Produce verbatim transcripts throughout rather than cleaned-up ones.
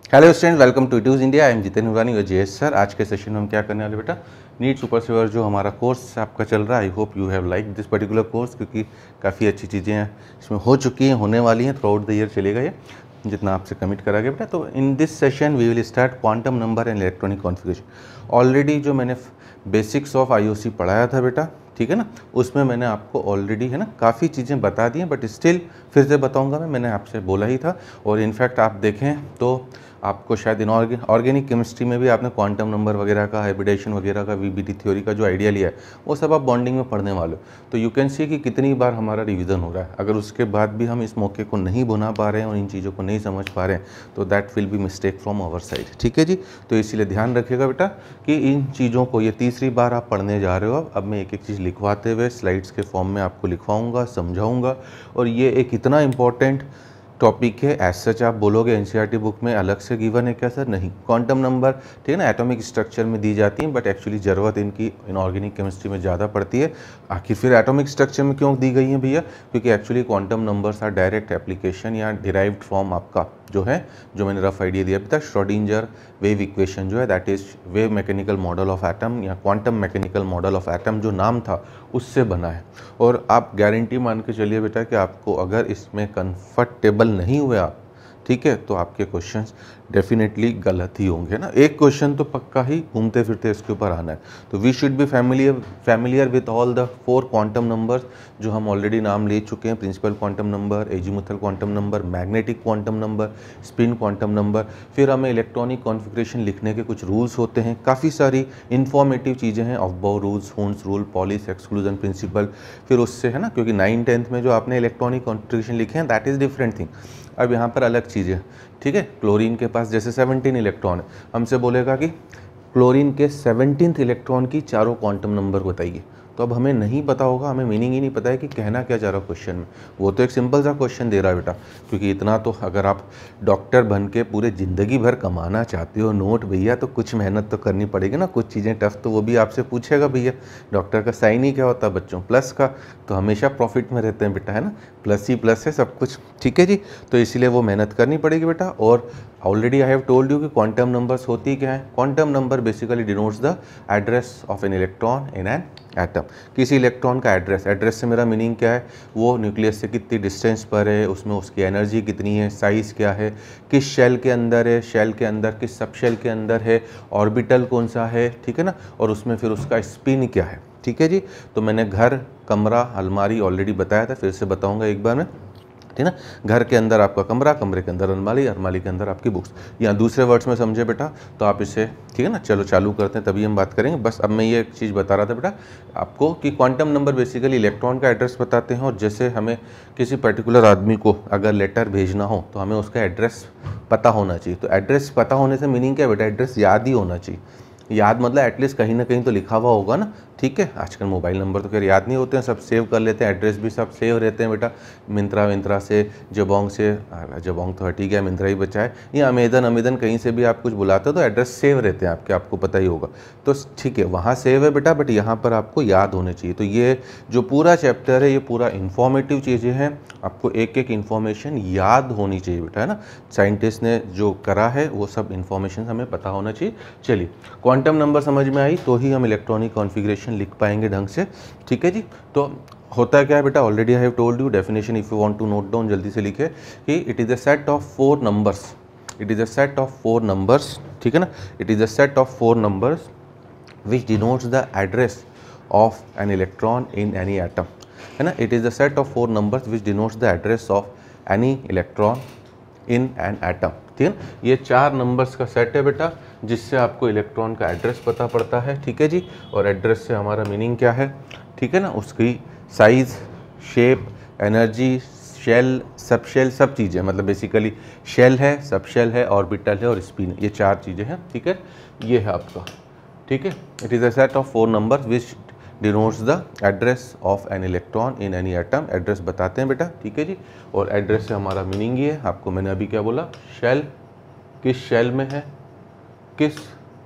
Hello student, welcome to Tuse India. I am Jiten Hurani और JS sir. आज के session में हम क्या करने वाले बेटा, नीट सुपर सेवर जो हमारा कोर्स आपका चल रहा है। I hope you have like this particular course, क्योंकि काफ़ी अच्छी चीज़ें इसमें हो चुकी हैं, होने वाली हैं, थ्रू आउट द ईयर चलेगा ये, जितना आपसे कमिट करा गया बेटा। तो in this session we will start quantum number and electronic configuration. Already जो मैंने बेसिक्स ऑफ आईओसी पढ़ाया था बेटा, ठीक है ना, उसमें मैंने आपको ऑलरेडी है ना काफ़ी चीज़ें बता दी हैं, बट स्टिल फिर से बताऊंगा मैं, मैंने आपसे बोला ही था। और इनफैक्ट आप देखें तो आपको शायद इन ऑर्गेनिक केमिस्ट्री में भी आपने क्वांटम नंबर वगैरह का, हाइब्रिडेशन वगैरह का, वीबीडी थ्योरी का जो आइडिया लिया है, वो सब आप बॉन्डिंग में पढ़ने वाले हो। तो यू कैन सी कि कितनी बार हमारा रिवीजन हो रहा है। अगर उसके बाद भी हम इस मौके को नहीं बुना पा रहे हैं और इन चीज़ों को नहीं समझ पा रहे हैं, तो that will be mistake from our side, ठीक है जी। तो इसीलिए ध्यान रखिएगा बेटा कि इन चीज़ों को, ये तीसरी बार आप पढ़ने जा रहे हो। अब मैं एक एक चीज़ लिखवाते हुए स्लाइड्स के फॉर्म में आपको लिखवाऊंगा, समझाऊंगा। और ये एक इतना इंपॉर्टेंट टॉपिक है, एज सच आप बोलोगे एनसीईआरटी बुक में अलग से गिवन है क्या सर? नहीं। क्वांटम नंबर ठीक है ना, एटॉमिक स्ट्रक्चर में दी जाती हैं, बट एक्चुअली ज़रूरत इनकी इनऑर्गेनिक केमिस्ट्री में ज़्यादा पड़ती है। आखिर फिर एटॉमिक स्ट्रक्चर में क्यों दी गई हैं भैया? क्योंकि actually quantum numbers are direct application या डिराइव्ड फ्रॉम आपका जो है, जो मैंने रफ आइडिया दिया अभी तक, श्रोडिंगर वेव इक्वेशन जो है, that is wave mechanical model of atom या quantum mechanical model of atom जो नाम था उससे बना है। और आप गारंटी मान के चलिए बेटा कि आपको अगर इसमें कंफर्टेबल नहीं हुए आप, ठीक है, तो आपके क्वेश्चंस डेफिनेटली गलत ही होंगे ना। एक क्वेश्चन तो पक्का ही घूमते फिरते इसके ऊपर आना है। तो we should be familiar familiar with all the four quantum numbers जो हम ऑलरेडी नाम ले चुके हैं। Principal quantum number, azimuthal quantum number, magnetic quantum number, spin quantum number. फिर हमें इलेक्ट्रॉनिक कॉन्फ़िगरेशन लिखने के कुछ रूल्स होते हैं, काफ़ी सारी इंफॉर्मेटिव चीज़ें हैं, aufbau rules, Hund's rule, Pauli's exclusion principle. फिर उससे है ना, क्योंकि नाइन टेंथ में जो आपने इलेक्ट्रॉनिक कॉन्फ़िगरेशन लिखे हैं दैट इज़ डिफरेंट थिंग। अब यहाँ पर अलग चीज़ें, ठीक है, क्लोरीन के पास जैसे सेवनटीन इलेक्ट्रॉन है, हमसे बोलेगा कि क्लोरीन के सेवनटीन्थ इलेक्ट्रॉन की चारों क्वांटम नंबर बताइए। तो अब हमें नहीं पता होगा, हमें मीनिंग ही नहीं पता है कि कहना क्या चाह रहा है क्वेश्चन में। वो तो एक सिंपल सा क्वेश्चन दे रहा है बेटा, क्योंकि इतना तो अगर आप डॉक्टर बन के पूरे ज़िंदगी भर कमाना चाहते हो नोट भैया, तो कुछ मेहनत तो करनी पड़ेगी ना। कुछ चीज़ें टफ तो वो भी आपसे पूछेगा भैया। डॉक्टर का साइन ही क्या होता है बच्चों? प्लस का। तो हमेशा प्रॉफिट में रहते हैं बेटा, है ना, प्लस ही प्लस है सब कुछ, ठीक है जी। तो इसीलिए वो मेहनत करनी पड़ेगी बेटा। और already I have told you कि क्वांटम नंबर्स होती क्या है। Quantum number basically denotes the address of an electron in an atom. किसी इलेक्ट्रॉन का एड्रेस, एड्रेस से मेरा मीनिंग क्या है, वो न्यूक्लियस से कितनी डिस्टेंस पर है, उसमें उसकी एनर्जी कितनी है, साइज़ क्या है, किस शेल के अंदर है, शेल के अंदर किस सब शेल के अंदर है, ऑर्बिटल कौन सा है, ठीक है ना, और उसमें फिर उसका स्पिन क्या है, ठीक है जी। तो मैंने घर, कमरा, अलमारी ऑलरेडी बताया था, फिर से बताऊँगा एक बार मैं, ठीक है ना। घर के अंदर आपका कमरा, कमरे के अंदर अलमारी, अलमारी के अंदर आपकी बुक्स। या दूसरे वर्ड्स में समझे बेटा तो आप इसे, ठीक है ना। चलो चालू करते हैं, तभी हम बात करेंगे। बस अब मैं ये एक चीज़ बता रहा था बेटा आपको कि क्वांटम नंबर बेसिकली इलेक्ट्रॉन का एड्रेस बताते हैं। और जैसे हमें किसी पर्टिकुलर आदमी को अगर लेटर भेजना हो तो हमें उसका एड्रेस पता होना चाहिए। तो एड्रेस पता होने से मीनिंग क्या है बेटा? एड्रेस याद ही होना चाहिए। याद मतलब एटलीस्ट कहीं ना कहीं तो लिखा हुआ होगा ना, ठीक है। आजकल मोबाइल नंबर तो खैर याद नहीं होते हैं, सब सेव कर लेते हैं, एड्रेस भी सब सेव रहते हैं बेटा। मिंत्रा विंत्रा से, जबोंग से, जबोंग तो हट ही गया, मिंत्रा ही बचा है, या अमेजन अमेजन कहीं से भी आप कुछ बुलाते हो तो एड्रेस सेव रहते हैं आपके, आपको पता ही होगा। तो ठीक है, वहाँ सेव है बेटा, बट यहाँ पर आपको याद होने चाहिए। तो ये जो पूरा चैप्टर है, ये पूरा इन्फॉर्मेटिव चीज़ें हैं, आपको एक एक इन्फॉर्मेशन याद होनी चाहिए बेटा, है ना। साइंटिस्ट ने जो करा है वो सब इन्फॉर्मेशन हमें पता होना चाहिए। चलिए, क्वांटम नंबर समझ में आई तो ही हम इलेक्ट्रॉनिक कॉन्फ़िगरेशन लिख पाएंगे ढंग से, ठीक है जी। तो होता क्या है बेटा, already I have told you definition, if you want to note down जल्दी से लिखे कि it is a set of four numbers, it is a set of four numbers, ठीक है ना। It is a set of four numbers which denotes the address of an electron in any atom, है ना। It is the set of four numbers which denotes the address of any electron in an atom, ठीक है। ये चार numbers का set है बेटा, जिससे आपको इलेक्ट्रॉन का एड्रेस पता पड़ता है, ठीक है जी। और एड्रेस से हमारा मीनिंग क्या है, ठीक है ना, उसकी size, shape, energy, shell, sub shell, सब चीज़ें, मतलब बेसिकली शेल है, सब शेल है, ऑर्बिटल है और स्पिन है, ये चार चीज़ें हैं, ठीक है। ये है आपका, ठीक है। It is a set of four numbers which denotes the address of an electron in any atom. Address बताते हैं बेटा, ठीक है जी। और एड्रेस से हमारा मीनिंग ये है, आपको मैंने अभी क्या बोला, शेल, किस शेल में है, किस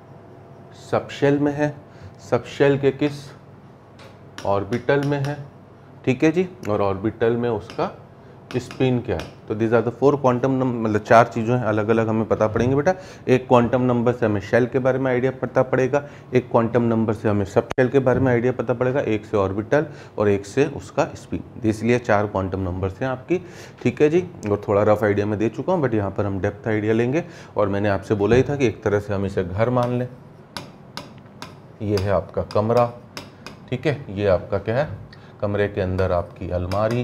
सब शेल में है, सब शेल के किस ऑर्बिटल में है, ठीक है जी। और ऑर्बिटल में उसका स्पिन क्या है। तो this are the four quantum number, मतलब चार चीज़ें हैं अलग अलग हमें पता पड़ेंगे बेटा। एक क्वांटम नंबर से हमें शेल के बारे में आइडिया पता पड़ेगा, एक क्वांटम नंबर से हमें सब शेल के बारे में आइडिया पता पड़ेगा, एक से ऑर्बिटल और एक से उसका स्पिन। इसलिए चार क्वांटम नंबर्स हैं आपकी, ठीक है जी। और थोड़ा रफ आइडिया मैं दे चुका हूँ, बट यहाँ पर हम डेप्थ आइडिया लेंगे। और मैंने आपसे बोला ही था कि एक तरह से हम इसे घर मान लें। ये है आपका कमरा, ठीक है। ये आपका क्या है, कमरे के अंदर आपकी अलमारी,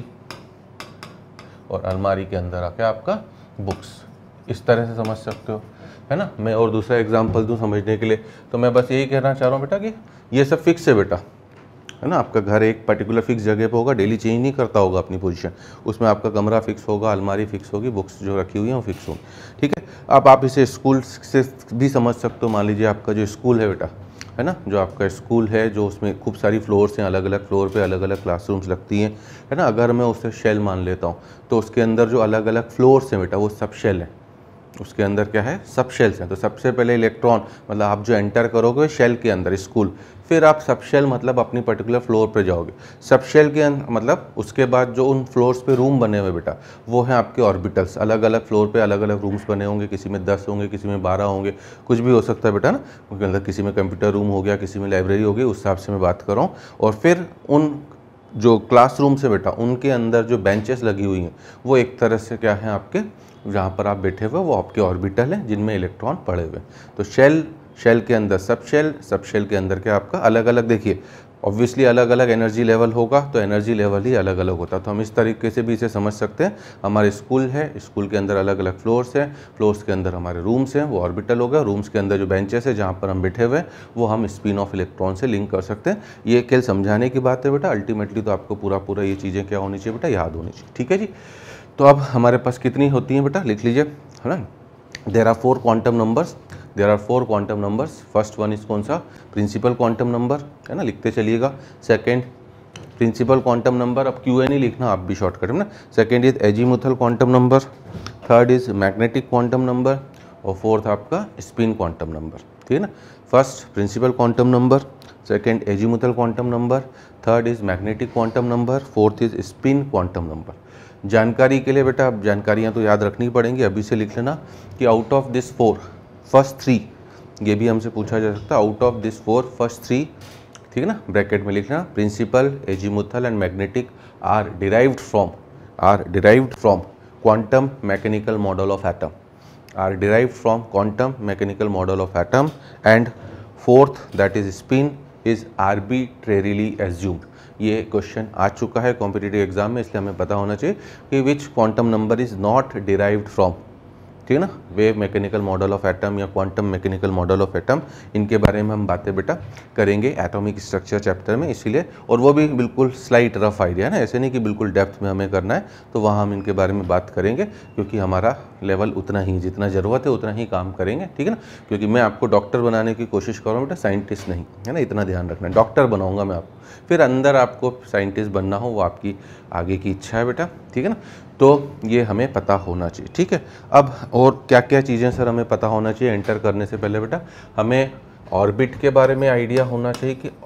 और अलमारी के अंदर आके आपका बुक्स। इस तरह से समझ सकते हो, है ना। मैं और दूसरा एग्जांपल दूं समझने के लिए, तो मैं बस यही कहना चाह रहा हूँ बेटा कि ये सब फिक्स है बेटा, है ना। आपका घर एक पर्टिकुलर फिक्स जगह पे होगा, डेली चेंज नहीं करता होगा अपनी पोजीशन। उसमें आपका कमरा फिक्स होगा, अलमारी फिक्स होगी, बुक्स जो रखी हुई हैं वो फिक्स होगी, ठीक है। अब आप इसे स्कूल से भी समझ सकते हो। मान लीजिए आपका जो स्कूल है बेटा, है ना, जो आपका स्कूल है, जो उसमें खूब सारी फ्लोर्स हैं, अलग अलग फ्लोर पे अलग अलग क्लासरूम्स लगती हैं, है ना। अगर मैं उसे शेल मान लेता हूँ, तो उसके अंदर जो अलग अलग फ्लोर्स हैं बेटा, वो सब शेल हैं। उसके अंदर क्या है, सब शेल्स हैं। तो सबसे पहले इलेक्ट्रॉन, मतलब आप जो एंटर करोगे शेल के अंदर स्कूल, फिर आप सब शेल मतलब अपनी पर्टिकुलर फ्लोर पे जाओगे। सब शेल के अंदर मतलब उसके बाद जो उन फ्लोर्स पे रूम बने हुए बेटा, वो हैं आपके ऑर्बिटल्स। अलग अलग फ्लोर पे अलग अलग रूम्स बने होंगे, किसी में दस होंगे, किसी में बारह होंगे, कुछ भी हो सकता है बेटा ना। मतलब किसी में कंप्यूटर रूम हो गया, किसी में लाइब्रेरी हो गई, उस हिसाब से मैं बात कर रहा हूँ। और फिर उन जो क्लासरूम से बेटा, उनके अंदर जो बेंचेस लगी हुई हैं, वो एक तरह से क्या है आपके, जहाँ पर आप बैठे हुए वो आपके ऑर्बिटल हैं, जिनमें इलेक्ट्रॉन पड़े हुए। तो शेल, शेल के अंदर सब शेल, सब शेल के अंदर क्या आपका अलग अलग, देखिए ऑब्वियसली अलग अलग एनर्जी लेवल होगा, तो एनर्जी लेवल ही अलग अलग होता है। तो हम इस तरीके से भी इसे समझ सकते हैं। हमारे स्कूल है, स्कूल के अंदर अलग अलग फ्लोर्स हैं, फ्लोर्स के अंदर हमारे रूम्स हैं, वो ऑर्बिटल हो गया। रूम्स के अंदर जो बेंचेस है जहाँ पर हम बैठे हुए हैं, वो हम स्पिन ऑफ इलेक्ट्रॉन से लिंक कर सकते हैं। ये केवल समझाने की बात है बेटा, अल्टीमेटली तो आपको पूरा पूरा ये चीज़ें क्या होनी चाहिए बेटा, याद होनी चाहिए, ठीक है जी। तो अब हमारे पास कितनी होती हैं बेटा, लिख लीजिए, है ना। There are four quantum numbers, there are four quantum numbers. First one is कौन सा, प्रिंसिपल क्वांटम नंबर, है ना, लिखते चलिएगा। सेकंड प्रिंसिपल क्वांटम नंबर, अब क्यू ए नहीं लिखना, आप भी शॉर्टकट में ना। Second is azimuthal quantum number, third is magnetic quantum number, और फोर्थ आपका स्पिन क्वांटम नंबर, ठीक है ना। First principal quantum number, second azimuthal quantum number, third is magnetic quantum number, fourth is spin quantum number. जानकारी के लिए बेटा, अब जानकारियाँ तो याद रखनी पड़ेंगी, अभी से लिख लेना कि out of this four first three, ये भी हमसे पूछा जा सकता है, out of this four first three, ठीक है ना, ब्रैकेट में लिखना। Principal, azimuthal and magnetic are derived from, are derived from quantum mechanical model of atom, are derived from quantum mechanical model of atom, and fourth that is spin is arbitrarily assumed. ये question आ चुका है competitive exam में, इसलिए हमें पता होना चाहिए कि which quantum number is not derived from, ठीक है ना, wave mechanical model of atom या quantum mechanical model of atom. इनके बारे में हम बातें बेटा करेंगे एटॉमिक स्ट्रक्चर चैप्टर में, इसीलिए, और वो भी बिल्कुल स्लाइट रफ आइडिया है ना, ऐसे नहीं कि बिल्कुल डेप्थ में हमें करना है। तो वहाँ हम इनके बारे में बात करेंगे, क्योंकि हमारा लेवल उतना ही, जितना ज़रूरत है उतना ही काम करेंगे, ठीक है ना। क्योंकि मैं आपको डॉक्टर बनाने की कोशिश कर रहा हूँ बेटा, साइंटिस्ट नहीं, है ना, इतना ध्यान रखना। डॉक्टर बनाऊँगा मैं आपको, फिर अंदर आपको साइंटिस्ट बनना हो वो आपकी आगे की इच्छा है बेटा, ठीक है ना। तो ये हमें पता होना चाहिए, ठीक है। अब और क्या क्या चीज़ें सर हमें पता होना चाहिए एंटर करने से पहले बेटा, हमें ऑर्बिट के बारे में आइडिया होना चाहिए कि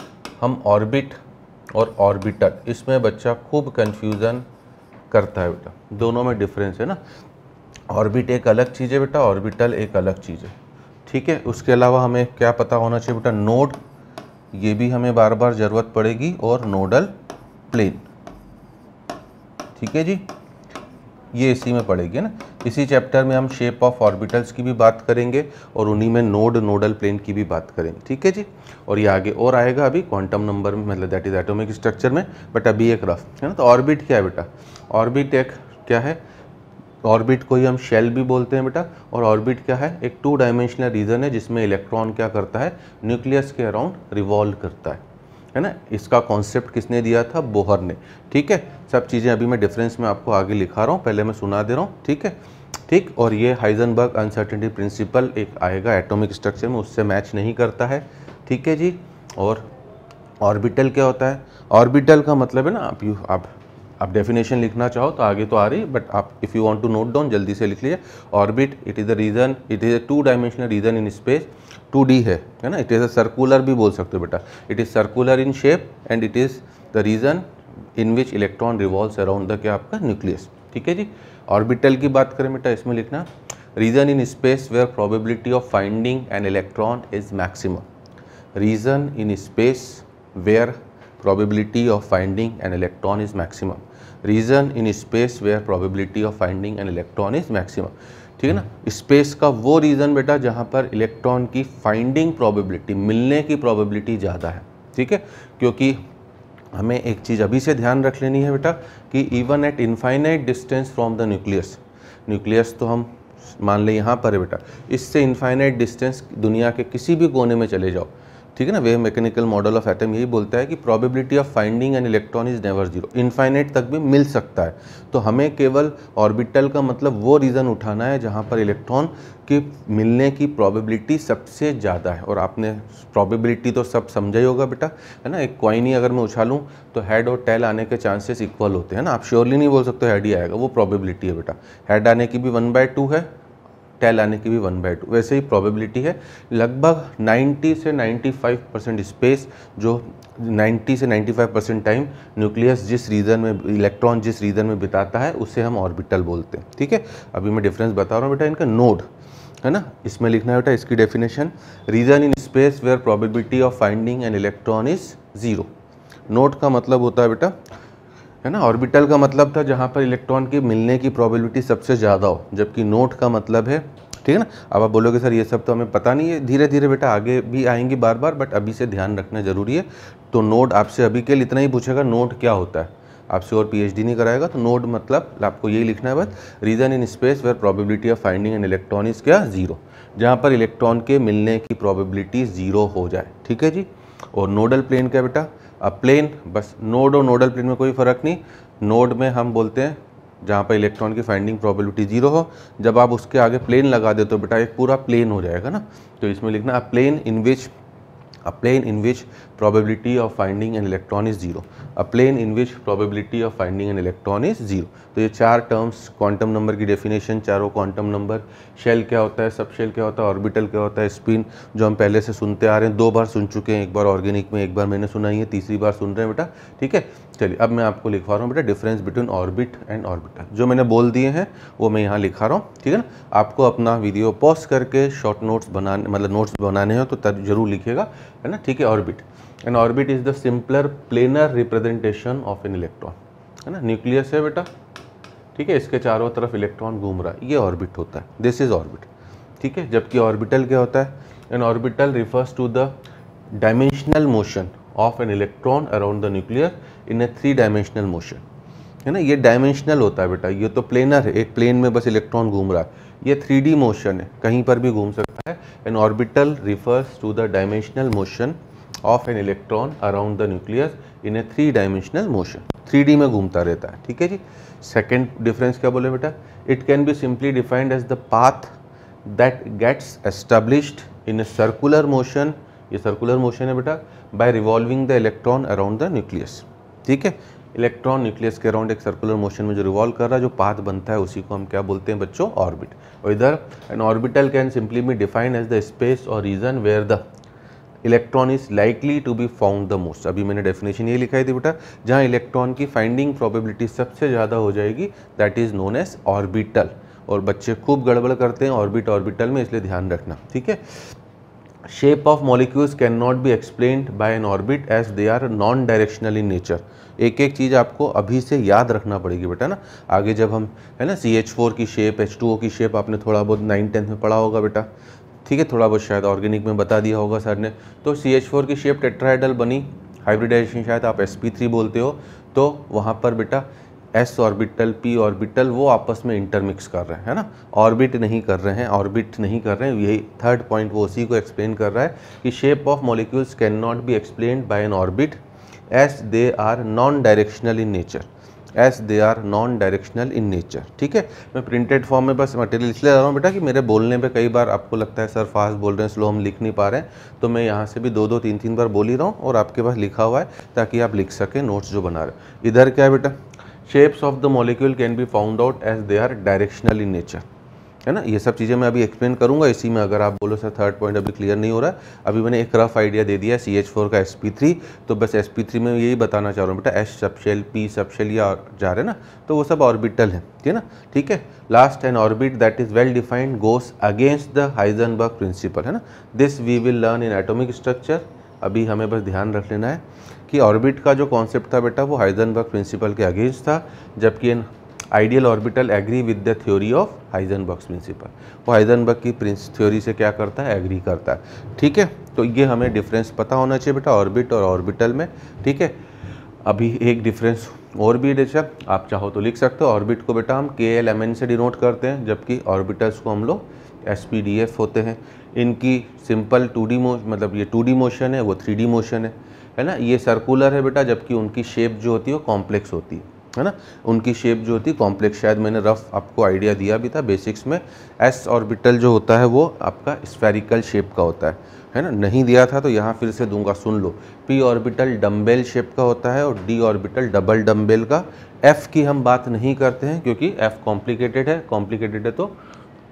हम ऑर्बिट और ऑर्बिटल, इसमें बच्चा खूब कन्फ्यूज़न करता है बेटा, दोनों में डिफरेंस है ना। ऑर्बिट एक अलग चीज़ है बेटा, ऑर्बिटल एक अलग चीज़ है, ठीक है। उसके अलावा हमें क्या पता होना चाहिए बेटा, नोड, ये भी हमें बार बार ज़रूरत पड़ेगी, और नोडल प्लेन, ठीक है जी, ये इसी में पड़ेगी ना। इसी चैप्टर में हम शेप ऑफ ऑर्बिटल्स की भी बात करेंगे, और उन्हीं में नोड, नोडल प्लेन की भी बात करेंगे, ठीक है जी। और ये आगे और आएगा अभी क्वांटम नंबर में, मतलब दैट इज एटॉमिक स्ट्रक्चर में, बट अभी एक रफ है ना। तो ऑर्बिट क्या है बेटा, ऑर्बिट एक क्या है, ऑर्बिट को ही हम शेल भी बोलते हैं बेटा। और ऑर्बिट क्या है, एक टू डायमेंशनल रीजन है जिसमें इलेक्ट्रॉन क्या करता है, न्यूक्लियस के अराउंड रिवॉल्व करता है है ना। इसका कॉन्सेप्ट किसने दिया था, बोहर ने, ठीक है। सब चीज़ें अभी मैं डिफरेंस में आपको आगे लिखा रहा हूँ, पहले मैं सुना दे रहा हूँ, ठीक है, ठीक। और ये हाइजेनबर्ग अनसर्टेनिटी प्रिंसिपल एक आएगा एटॉमिक स्ट्रक्चर में, उससे मैच नहीं करता है, ठीक है जी। और ऑर्बिटल क्या होता है, ऑर्बिटल का मतलब है ना, आप यू आप आप डेफिनेशन लिखना चाहो तो आगे तो आ रही, बट आप if you want to note down जल्दी से लिख लीजिए। Orbit it is the region, it is a two dimensional region in space, two D है है ना। इट इज़ अ सर्कुलर भी बोल सकते हो बेटा, it is circular in shape and it is the region in which electron revolves around the क्या आपका न्यूक्लियस। ठीक है जी। ऑर्बिटल की बात करें बेटा, इसमें लिखना region in space where probability of finding an electron is maximum. Region in space where probability of finding an electron is maximum. Region in space where probability of finding an electron is maximum. ठीक है ना। Space का वो reason बेटा जहाँ पर electron की finding probability, मिलने की प्रोबेबिलिटी ज़्यादा है। ठीक है, क्योंकि हमें एक चीज़ अभी से ध्यान रख लेनी है बेटा कि even at infinite distance from the nucleus, nucleus तो हम मान ले यहाँ पर है बेटा, इससे इनफाइनाइट डिस्टेंस दुनिया के किसी भी कोने में चले जाओ, ठीक है ना, wave mechanical model of atom यही बोलता है कि probability of finding an electron is never zero, infinite तक भी मिल सकता है। तो हमें केवल ऑर्बिटल का मतलब वो रीज़न उठाना है जहाँ पर इलेक्ट्रॉन के मिलने की प्रोबेबिलिटी सबसे ज़्यादा है। और आपने प्रोबेबिलिटी तो सब समझा ही होगा बेटा, है ना। एक कॉइन ही अगर मैं उछालूँ तो हेड और टेल आने के चांसेस इक्वल होते हैं ना। आप श्योरली नहीं बोल सकते हेड ही आएगा, वो प्रोबेबिलिटी है बेटा। हेड आने की भी वन बाय टू है, टेल आने की भी वन बाय टू, वैसे ही प्रोबेबिलिटी है। लगभग नब्बे से पचानवे परसेंट स्पेस, जो नब्बे से पचानवे परसेंट टाइम न्यूक्लियस जिस रीजन में, इलेक्ट्रॉन जिस रीजन में बिताता है उसे हम ऑर्बिटल बोलते हैं। ठीक है, अभी मैं डिफरेंस बता रहा हूँ बेटा इनका। नोड है ना, इसमें लिखना है बेटा इसकी definition, region in space where probability of finding an electron is zero. Node का मतलब होता है बेटा, है ना, ऑर्बिटल का मतलब था जहाँ पर इलेक्ट्रॉन की मिलने की प्रोबेबिलिटी सबसे ज़्यादा हो, जबकि नोड का मतलब है, ठीक है ना। अब आप बोलोगे सर ये सब तो हमें पता नहीं है, धीरे धीरे बेटा आगे भी आएंगी बार बार, बट अभी से ध्यान रखना जरूरी है। तो नोड आपसे अभी के लिए इतना ही पूछेगा, नोड क्या होता है, आपसे और पीएचडी नहीं कराएगा। तो नोड मतलब आपको यही लिखना है बस, region in space where probability of finding an electron is क्या, जीरो, जहाँ पर इलेक्ट्रॉन के मिलने की प्रोबेबिलिटी जीरो हो जाए। ठीक है जी। और नोडल प्लेन क्या बेटा, अब प्लेन बस, नोड और नोडल प्लेन में कोई फ़र्क नहीं। नोड में हम बोलते हैं जहाँ पर इलेक्ट्रॉन की फाइंडिंग प्रोबेबिलिटी जीरो हो, जब आप उसके आगे प्लेन लगा दे तो बेटा एक पूरा प्लेन हो जाएगा ना। तो इसमें लिखना a plane in which a plane in which probability of finding an electron is zero, a plane in which probability of finding an electron is zero। तो ये चार टर्म्स, क्वांटम नंबर की डेफिनेशन, चारों क्वांटम नंबर, शेल क्या होता है, सब shell क्या होता है, ऑर्बिटल क्या होता है, स्पिन जो हम पहले से सुनते आ रहे हैं, दो बार सुन चुके हैं, एक बार ऑर्गेनिक में, एक बार मैंने सुनाई है, तीसरी बार सुन रहे हैं बेटा। ठीक है, चलिए अब मैं आपको लिखवा रहा हूँ बेटा difference between orbit and orbital. जो मैंने बोल दिए हैं वो मैं यहाँ लिखा रहा हूँ, ठीक है ना। आपको अपना वीडियो पॉज करके शॉर्ट नोट्स बनाने, मतलब नोट्स बनाने हो तो तब जरूर लिखिएगा, है ना। ठीक है, orbit, an orbit is the simpler planar representation of an electron, है ना। न्यूक्लियस है बेटा, ठीक है, इसके चारों तरफ इलेक्ट्रॉन घूम रहा है, ये ऑर्बिट होता है, दिस इज ऑर्बिट। ठीक है, जबकि ऑर्बिटल क्या होता है, an orbital refers to the dimensional motion of an electron around the nucleus in a three dimensional motion, है ना। ये डायमेंशनल होता है बेटा, ये तो प्लेनर है, एक प्लेन में बस इलेक्ट्रॉन घूम रहा है, ये थ्री डी मोशन है, कहीं पर भी घूम सकता है। An orbital refers to the dimensional motion of an electron around the nucleus in a three dimensional motion, three D में घूमता रहता है। ठीक है जी। सेकेंड डिफरेंस क्या बोले बेटा, it can be simply defined as the path that gets established in a circular motion, ये सर्कुलर मोशन है बेटा, by revolving the electron around the nucleus. ठीक है, इलेक्ट्रॉन न्यूक्लियस के अराउंड एक सर्कुलर मोशन में जो रिवॉल्व कर रहा है, जो पाथ बनता है, उसी को हम क्या बोलते हैं बच्चों, ऑर्बिट। और इधर an orbital can simply be defined as the space और region where the electron is likely to be found the most. अभी मैंने डेफिनेशन ये लिखाई थी बेटा, जहाँ इलेक्ट्रॉन की फाइंडिंग प्रोबेबिलिटी सबसे ज़्यादा हो जाएगी, that is known as orbital. और बच्चे खूब गड़बड़ करते हैं ऑर्बिट ऑर्बिटल में, इसलिए ध्यान रखना। ठीक है, shape of molecules can not be explained by an orbit as they are non directional in nature. एक एक चीज़ आपको अभी से याद रखना पड़ेगी बेटा ना, आगे जब हम, है ना, सी एच फोर की शेप, एच टू ओ की शेप आपने थोड़ा बहुत नाइन टेंथ में पढ़ा होगा बेटा। ठीक है, थोड़ा बहुत शायद ऑर्गेनिक में बता दिया होगा सर ने। तो सी एच फोर की शेप टेट्राहेड्रल बनी, हाइब्रिडाइजेशन शायद आप एस पी थ्री बोलते हो, तो वहाँ पर बेटा एस ऑर्बिटल, पी ऑर्बिटल वो आपस में इंटरमिक्स कर रहे हैं, है ना, ऑर्बिट नहीं कर रहे हैं, ऑर्बिट नहीं कर रहे हैं। यही थर्ड पॉइंट वो उसी को एक्सप्लेन कर रहा है कि shape of molecules can not be explained by an orbit as they are non directional in nature, as they are non directional in nature. ठीक है, मैं प्रिंटेड फॉर्म में बस मटेरियल इसलिए ला रहा हूँ बेटा कि मेरे बोलने पे कई बार आपको लगता है सर फास्ट बोल रहे हैं, स्लो हम लिख नहीं पा रहे हैं, तो मैं यहाँ से भी दो दो तीन तीन बार बोल ही रहा हूँ और आपके पास लिखा हुआ है ताकि आप लिख सकें नोट्स जो बना रहे। इधर क्या है बेटा, shapes of the molecule can be found out as they are directional in nature. है ना। ये सब चीज़ें मैं अभी एक्सप्लेन करूंगा इसी में। अगर आप बोलो सर थर्ड पॉइंट अभी क्लियर नहीं हो रहा है, अभी मैंने एक रफ आइडिया दे दिया है सी एच फोर का एस पी थ्री, तो बस एस पी थ्री में यही बताना चाह रहा हूँ बेटा, एस सबशेल पी सबशेल या जा रहे हैं ना, तो वो सब ऑर्बिटल है, ठीक है ना। ठीक है, last an orbit that is well defined goes against the Heisenberg principle, है ना। This we will learn in atomic structure. अभी हमें बस ध्यान रख लेना है कि ऑर्बिट का जो कॉन्सेप्ट था बेटा वो हाइजेनबर्ग प्रिंसिपल के अगेंस्ट था, जबकि in ideal orbital agree with the theory of Heisenberg principle. वो हाइजेनबर्ग की प्रिंस थ्योरी से क्या करता है, एग्री करता है, ठीक है। तो ये हमें डिफरेंस पता होना चाहिए बेटा ऑर्बिट और ऑर्बिटल में, ठीक है। अभी एक डिफरेंस और भी है, आप चाहो तो लिख सकते हो। ऑर्बिट को बेटा हम के एल एम एन से डिनोट करते हैं, जबकि ऑर्बिटल्स को हम लोग एस पी डी एफ होते हैं। इनकी सिंपल टू डी मो मतलब ये टू डी मोशन है, वो थ्री डी मोशन है, है ना। ये सर्कुलर है बेटा, जबकि उनकी शेप जो होती है वो कॉम्प्लेक्स होती है, है ना। उनकी शेप जो होती है कॉम्प्लेक्स, शायद मैंने रफ आपको आइडिया दिया भी था बेसिक्स में। एस ऑर्बिटल जो होता है वो आपका स्फेरिकल शेप का होता है, है ना। नहीं दिया था तो यहाँ फिर से दूंगा, सुन लो। पी ऑर्बिटल डम्बेल शेप का होता है और डी ऑर्बिटल डबल डम्बेल का। एफ की हम बात नहीं करते हैं क्योंकि एफ कॉम्प्लिकेटेड है, कॉम्प्लिकेटेड है तो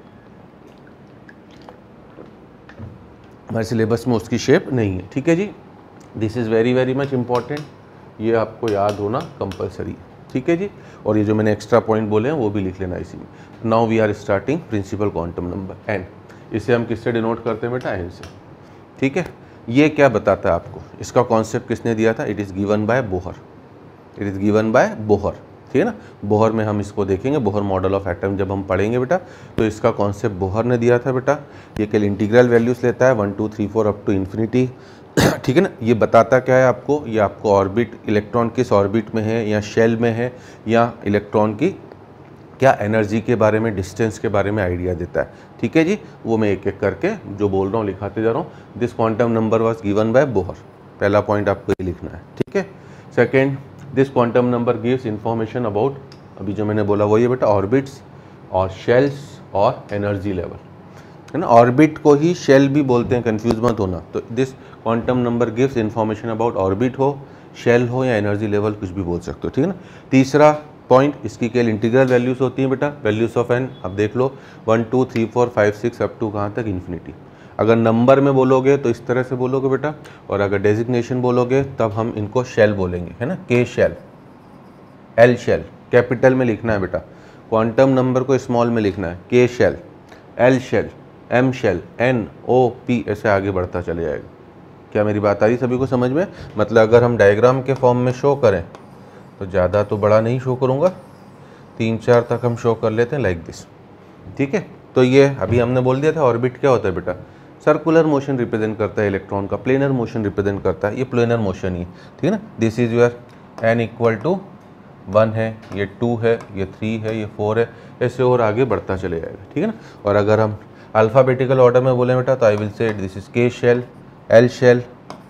हमारे सिलेबस में उसकी शेप नहीं है, ठीक है जी। This is very very much important, ये आपको याद होना कंपलसरी, ठीक है जी। और ये जो मैंने एक्स्ट्रा पॉइंट बोले हैं वो भी लिख लेना इसी में। Now we are starting principal quantum number N. इसे हम किससे डिनोट करते हैं बेटा, एन से, ठीक है। ये क्या बताता है आपको, इसका कॉन्सेप्ट किसने दिया था, it is given by Bohr, it is given by Bohr, ठीक है ना। बोहर में हम इसको देखेंगे, बोहर मॉडल ऑफ एटम जब हम पढ़ेंगे बेटा, तो इसका कॉन्सेप्ट बोहर ने दिया था बेटा। ये केवल इंटीग्रल वैल्यूज लेता है one two three four up to infinity, ठीक है ना। ये बताता क्या है आपको, ये आपको ऑर्बिट, इलेक्ट्रॉन किस ऑर्बिट में है या शेल में है, या इलेक्ट्रॉन की क्या एनर्जी के बारे में, डिस्टेंस के बारे में आइडिया देता है, ठीक है जी। वो मैं एक एक करके जो बोल रहा हूँ लिखाते जा रहा हूँ। This quantum number was given by Bohr, पहला पॉइंट आपको ये लिखना है, ठीक है। Second, this quantum number gives information about, अभी जो मैंने बोला वही है बेटा, ऑर्बिट्स और शेल्स और एनर्जी लेवल, है ना। ऑर्बिट को ही शेल भी बोलते हैं, कंफ्यूज मत होना। तो this quantum number gives information about orbit हो, शेल हो या एनर्जी लेवल, कुछ भी बोल सकते हो, ठीक है ना। तीसरा पॉइंट, इसकी केवल इंटीग्रल वैल्यूज होती हैं बेटा, वैल्यूज ऑफ एन। अब देख लो one two three four five six up to कहाँ तक, इन्फिनिटी। अगर नंबर में बोलोगे तो इस तरह से बोलोगे बेटा, और अगर डेजिग्नेशन बोलोगे तब हम इनको शेल बोलेंगे, है ना। के शेल, एल शेल, कैपिटल में लिखना है बेटा। क्वांटम नंबर को स्मॉल में लिखना है, K shell, L shell, M shell, N, ओ, पी, ऐसे आगे बढ़ता चले जाएगा। क्या मेरी बात आ रही सभी को समझ में? मतलब अगर हम डायग्राम के फॉर्म में शो करें तो ज़्यादा तो बड़ा नहीं शो करूँगा, तीन चार तक हम शो कर लेते हैं लाइक दिस, ठीक है। तो ये अभी हमने बोल दिया था ऑर्बिट क्या होता है बेटा, सर्कुलर मोशन रिप्रेजेंट करता है इलेक्ट्रॉन का, प्लेनर मोशन रिप्रेजेंट करता है, ये प्लेनर मोशन ही है, ठीक है ना। This is your N equal to one है, ये टू है, ये थ्री है, ये फोर है, ऐसे और आगे बढ़ता चले जाएगा, ठीक है ना। और अगर हम अल्फ़ाबेटिकल ऑर्डर में बोले बेटा तो I will say this is K shell, L shell,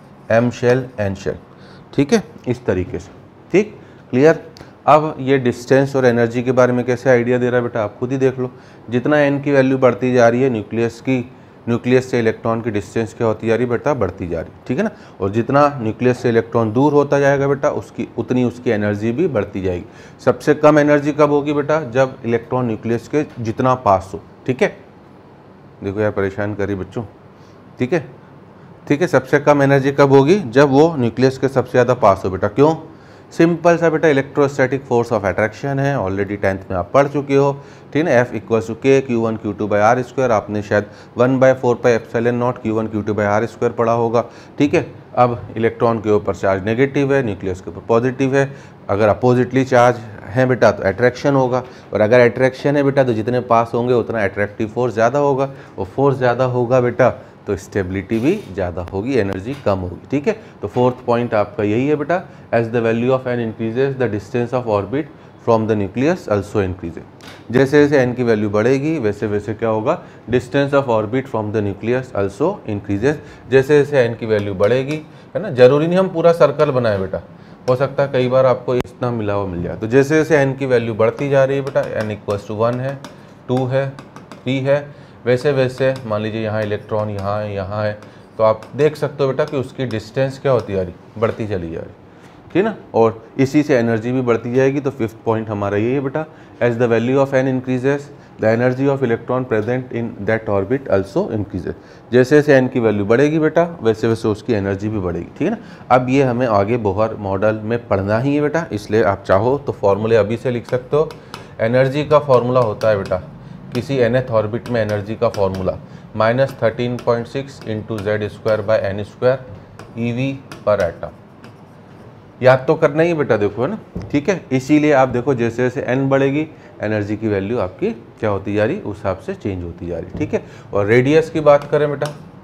M shell, N shell, ठीक है, इस तरीके से, ठीक, क्लियर। अब ये डिस्टेंस और एनर्जी के बारे में कैसे आइडिया दे रहा है बेटा, आप खुद ही देख लो। जितना एन की वैल्यू बढ़ती जा रही है, न्यूक्लियस की न्यूक्लियस से इलेक्ट्रॉन की डिस्टेंस क्या होती जा रही है बेटा, बढ़ती जा रही है, ठीक है ना। और जितना न्यूक्लियस से इलेक्ट्रॉन दूर होता जाएगा बेटा, उसकी उतनी उसकी एनर्जी भी बढ़ती जाएगी। सबसे कम एनर्जी कब होगी बेटा, जब इलेक्ट्रॉन न्यूक्लियस के जितना पास हो, ठीक है। देखो यार परेशान करी बच्चों, ठीक है, ठीक है। सबसे कम एनर्जी कब होगी, जब वो न्यूक्लियस के सबसे ज़्यादा पास हो बेटा। क्यों? सिंपल सा बेटा, इलेक्ट्रोस्टैटिक फोर्स ऑफ अट्रैक्शन है, ऑलरेडी टेंथ में आप पढ़ चुके हो, ठीक है। F equal to K Q one Q two by R square, आपने शायद one by four pi epsilon naught Q one Q two by R square पढ़ा होगा, ठीक है। अब इलेक्ट्रॉन के ऊपर चार्ज नेगेटिव है, न्यूक्लियस के ऊपर पॉजिटिव है। अगर अपोजिटली चार्ज है बेटा तो अट्रैक्शन होगा, और अगर अट्रैक्शन है बेटा तो जितने पास होंगे उतना अट्रैक्टिव फोर्स ज़्यादा होगा, और फोर्स ज़्यादा होगा बेटा तो स्टेबिलिटी भी ज़्यादा होगी, एनर्जी कम होगी, ठीक है। तो फोर्थ पॉइंट आपका यही है बेटा, as the value of N increases the distance of orbit from the nucleus also increases. जैसे जैसे एन की वैल्यू बढ़ेगी वैसे वैसे क्या होगा, distance of orbit from the nucleus also increases. जैसे जैसे एन की वैल्यू बढ़ेगी, है ना, जरूरी नहीं हम पूरा सर्कल बनाए बेटा, हो सकता है कई बार आपको इतना मिला हुआ मिल जाए। तो जैसे जैसे एन की वैल्यू बढ़ती जा रही है बेटा, एन इक्वल्स टू वन है, टू है, थ्री है, वैसे वैसे मान लीजिए यहाँ इलेक्ट्रॉन यहाँ है, यहाँ है, तो आप देख सकते हो बेटा कि उसकी डिस्टेंस क्या होती जा रही, बढ़ती चली जा रही, ठीक है ना, और इसी से एनर्जी भी बढ़ती जाएगी। तो फिफ्थ पॉइंट हमारा ये है बेटा, as the value of N increases the energy of electron present in that orbit also increases. जैसे जैसे एन की वैल्यू बढ़ेगी बेटा वैसे वैसे उसकी एनर्जी भी बढ़ेगी, ठीक है ना। अब ये हमें आगे बोहर मॉडल में पढ़ना ही है बेटा, इसलिए आप चाहो तो फॉर्मूले अभी से लिख सकते हो। एनर्जी का फॉर्मूला होता है बेटा, किसी nth ऑर्बिट में एनर्जी का formula minus thirteen point six into Z square by N square E V पर एटम। याद तो करना ही बेटा, देखो है ना, ठीक है। इसीलिए आप देखो जैसे जैसे n बढ़ेगी एनर्जी की वैल्यू आपकी क्या होती जा रही, उस हिसाब से चेंज होती जा रही, ठीक है। और रेडियस की बात करें बेटा,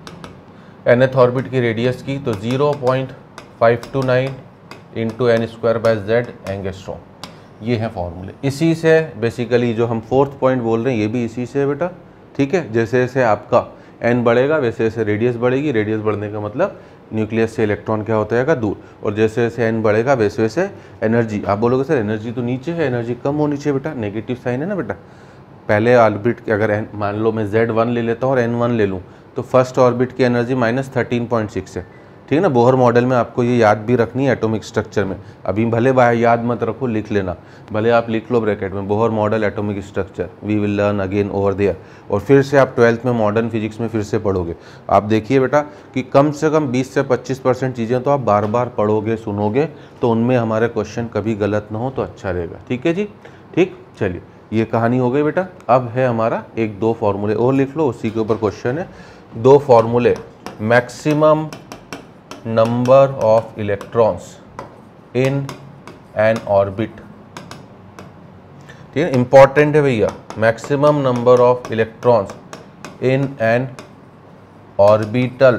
nth ऑर्बिट की रेडियस की, तो zero point five two nine into N square by Z angstrom, ये है फॉर्मूले। इसी से बेसिकली जो हम फोर्थ पॉइंट बोल रहे हैं ये भी इसी से है बेटा, ठीक है। जैसे जैसे आपका n बढ़ेगा वैसे वैसे रेडियस बढ़ेगी, रेडियस बढ़ने का मतलब न्यूक्लियस से इलेक्ट्रॉन क्या होता जाएगा दूर, और जैसे जैसे n बढ़ेगा वैसे वैसे एनर्जी, आप बोलोगे सर एनर्जी तो नीचे है, एनर्जी कम होनी चाहिए बेटा, नेगेटिव साइन है ना बेटा। पहले ऑर्बिट के अगर n मान लो मैं जेड वन ले लेता हूँ और एन वन ले लूँ, तो फर्स्ट ऑर्बिट की energy minus thirteen point six है, ठीक है ना। बोहर मॉडल में आपको ये याद भी रखनी है एटॉमिक स्ट्रक्चर में, अभी भले बाय याद मत रखो, लिख लेना, भले आप लिख लो ब्रैकेट में Bohr model atomic structure, we will learn again over there. और फिर से आप ट्वेल्थ में मॉडर्न फिजिक्स में फिर से पढ़ोगे। आप देखिए बेटा कि कम से कम बीस से पच्चीस परसेंट चीज़ें तो आप बार बार पढ़ोगे सुनोगे, तो उनमें हमारे क्वेश्चन कभी गलत ना हो तो अच्छा रहेगा, ठीक है जी, ठीक। चलिए ये कहानी हो गई बेटा। अब है हमारा एक दो फार्मूले और लिख लो, उसी के ऊपर क्वेश्चन है। दो फार्मूले, maximum number of electrons in N orbit, ठीक है, इंपॉर्टेंट है भैया। Maximum number of electrons in N orbital,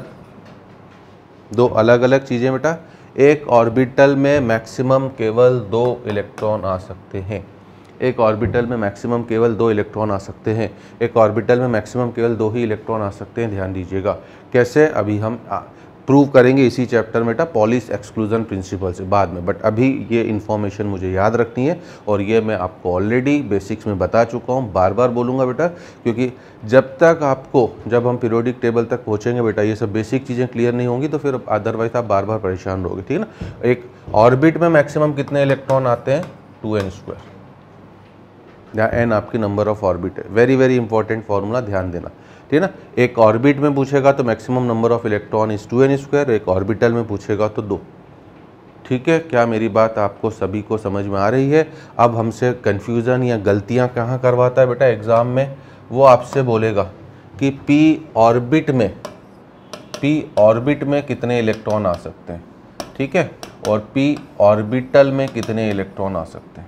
दो अलग अलग चीज़ें बेटा। एक ऑर्बिटल में मैक्सिमम केवल दो इलेक्ट्रॉन आ सकते हैं, एक ऑर्बिटल में मैक्सिमम केवल दो इलेक्ट्रॉन आ सकते हैं, एक ऑर्बिटल में मैक्सिमम केवल दो ही इलेक्ट्रॉन आ सकते हैं। ध्यान दीजिएगा कैसे, अभी हम प्रूव करेंगे इसी चैप्टर में बेटा, पॉलिस एक्सक्लूजन प्रिंसिपल से बाद में। बट अभी ये इन्फॉर्मेशन मुझे याद रखनी है, और ये मैं आपको ऑलरेडी बेसिक्स में बता चुका हूँ, बार बार बोलूँगा बेटा, क्योंकि जब तक आपको, जब हम पीरियोडिक टेबल तक पहुँचेंगे बेटा, ये सब बेसिक चीज़ें क्लियर नहीं होंगी तो फिर अदरवाइज आप बार बार परेशान रहोगे, ठीक है ना। एक ऑर्बिट में मैक्सिमम कितने इलेक्ट्रॉन आते हैं, टू एन स्क्वायर, जहाँ एन आपकी नंबर ऑफ ऑर्बिट है। वेरी वेरी इंपॉर्टेंट फॉर्मूला, ध्यान देना, ठीक है ना। एक ऑर्बिट में पूछेगा तो maximum number of electron is two N square, एक ऑर्बिटल में पूछेगा तो दो, ठीक है। क्या मेरी बात आपको सभी को समझ में आ रही है। अब हमसे कन्फ्यूज़न या गलतियाँ कहाँ करवाता है बेटा एग्ज़ाम में, वो आपसे बोलेगा कि पी ऑर्बिट में, पी ऑर्बिट में कितने इलेक्ट्रॉन आ सकते हैं, ठीक है, और पी ऑर्बिटल में कितने इलेक्ट्रॉन आ सकते हैं।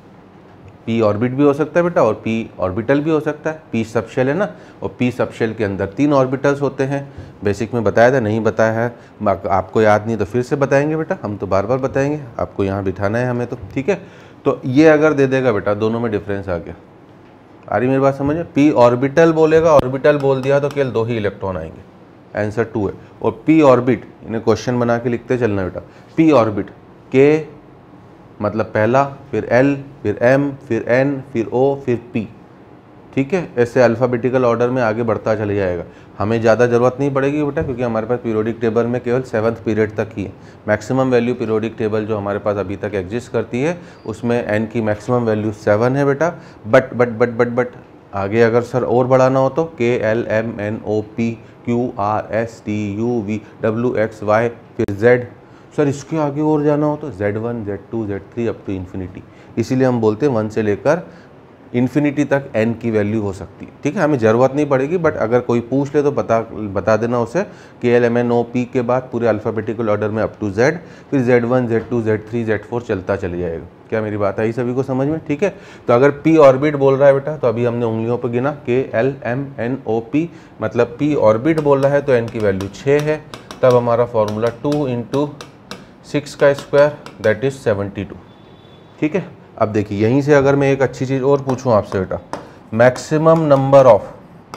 पी ऑर्बिट भी हो सकता है बेटा और पी ऑर्बिटल भी हो सकता है। पी सबशेल है ना, और पी सबशेल के अंदर तीन ऑर्बिटल्स होते हैं। बेसिक में बताया था, नहीं बताया है आपको याद नहीं तो फिर से बताएंगे बेटा, हम तो बार बार बताएंगे, आपको यहाँ बिठाना है हमें तो, ठीक है। तो ये अगर दे देगा बेटा, दोनों में डिफरेंस आ गया, आ रही मेरी बात समझ में। पी ऑर्बिटल बोलेगा, ऑर्बिटल बोल दिया तो केवल दो ही इलेक्ट्रॉन आएंगे, आंसर टू है। और पी ऑर्बिट, इन्हें क्वेश्चन बना के लिखते चलना बेटा, पी ऑर्बिट के मतलब पहला, फिर एल, फिर एम, फिर एन, फिर ओ, फिर पी, ठीक है। ऐसे अल्फ़ाबेटिकल ऑर्डर में आगे बढ़ता चले जाएगा। हमें ज़्यादा ज़रूरत नहीं पड़ेगी बेटा, क्योंकि हमारे पास पीरियोडिक टेबल में केवल सेवन्थ पीरियड तक ही है। मैक्सिमम वैल्यू पीरियोडिक टेबल जो हमारे पास अभी तक एग्जिस्ट करती है उसमें एन की मैक्सिमम वैल्यू सेवन है बेटा। But but but but but आगे अगर सर और बढ़ाना हो तो K L M N O P Q R S T U V W X Y, फिर जेड। सर इसके आगे और जाना हो तो Z one, Z two, Z three up to infinity. इसीलिए हम बोलते हैं वन से लेकर इन्फिनिटी तक n की वैल्यू हो सकती है, ठीक है। हमें ज़रूरत नहीं पड़ेगी, बट अगर कोई पूछ ले तो बता बता देना उसे कि L M N O P के बाद पूरे अल्फ़ाबेटिकल ऑर्डर में अप टू जेड, फिर Z one, Z two, Z three, Z four चलता चले जाएगा। क्या मेरी बात आई सभी को समझ में, ठीक है। तो अगर p ऑर्बिट बोल रहा है बेटा, तो अभी हमने उंगलियों पर गिना, K L M N O P, मतलब p ऑर्बिट बोल रहा है तो n की वैल्यू छः है। तब हमारा फॉर्मूला टू इंटू सिक्स का square that is seventy two, ठीक है। अब देखिए यहीं से अगर मैं एक अच्छी चीज़ और पूछूं आपसे बेटा, maximum number of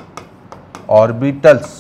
orbitals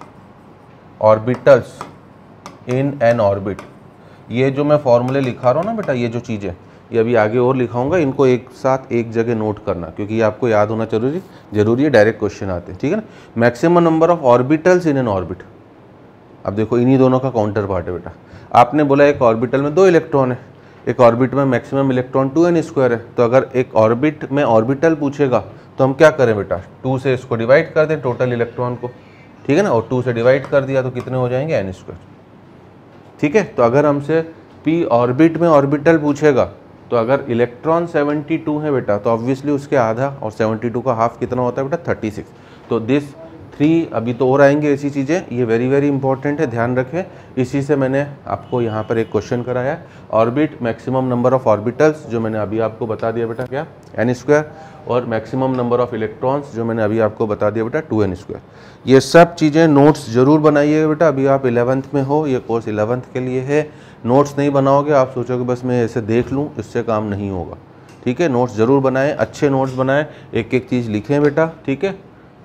orbitals in N orbit, ये जो मैं फॉर्मूले लिखा रहा हूँ ना बेटा, ये जो चीज़ें ये अभी आगे और लिखाऊंगा, इनको एक साथ एक जगह नोट करना, क्योंकि ये आपको याद होना जरूरी जरूरी है, डायरेक्ट क्वेश्चन आते हैं, ठीक है ना। Maximum number of orbitals in N orbit, अब देखो इन्हीं दोनों का काउंटर पार्ट है बेटा। आपने बोला एक ऑर्बिटल में दो इलेक्ट्रॉन है, एक ऑर्बिट में maximum electron two N square है, तो अगर एक ऑर्बिट में ऑर्बिटल पूछेगा तो हम क्या करें बेटा, टू से इसको डिवाइड कर दें टोटल इलेक्ट्रॉन को, ठीक है ना, और टू से डिवाइड कर दिया तो कितने हो जाएंगे, एन स्क्वायर, ठीक है। तो अगर हमसे पी ऑर्बिट में ऑर्बिटल पूछेगा तो अगर इलेक्ट्रॉन सेवेंटी टू है बेटा तो ऑब्वियसली उसके आधा और सेवेंटी टू का हाफ कितना होता है बेटा, थर्टी सिक्स। तो दिस थ्री, अभी तो और आएंगे ऐसी चीज़ें, ये वेरी वेरी इंपॉर्टेंट है, ध्यान रखें। इसी से मैंने आपको यहाँ पर एक क्वेश्चन कराया है, orbit maximum number of orbitals, जो मैंने अभी आपको बता दिया बेटा क्या, एन स्क्वायर, और मैक्सिमम नंबर ऑफ इलेक्ट्रॉन्स, जो मैंने अभी आपको बता दिया बेटा, टू एन स्क्वायर। ये सब चीज़ें नोट्स जरूर बनाइएगा बेटा, अभी आप इलेवंथ में हो, ये कोर्स इलेवंथ के लिए है। नोट्स नहीं बनाओगे, आप सोचोगे बस मैं ऐसे देख लूँ, इससे काम नहीं होगा, ठीक है। नोट्स जरूर बनाएं, अच्छे नोट्स बनाएं, एक एक चीज़ लिखें बेटा, ठीक है,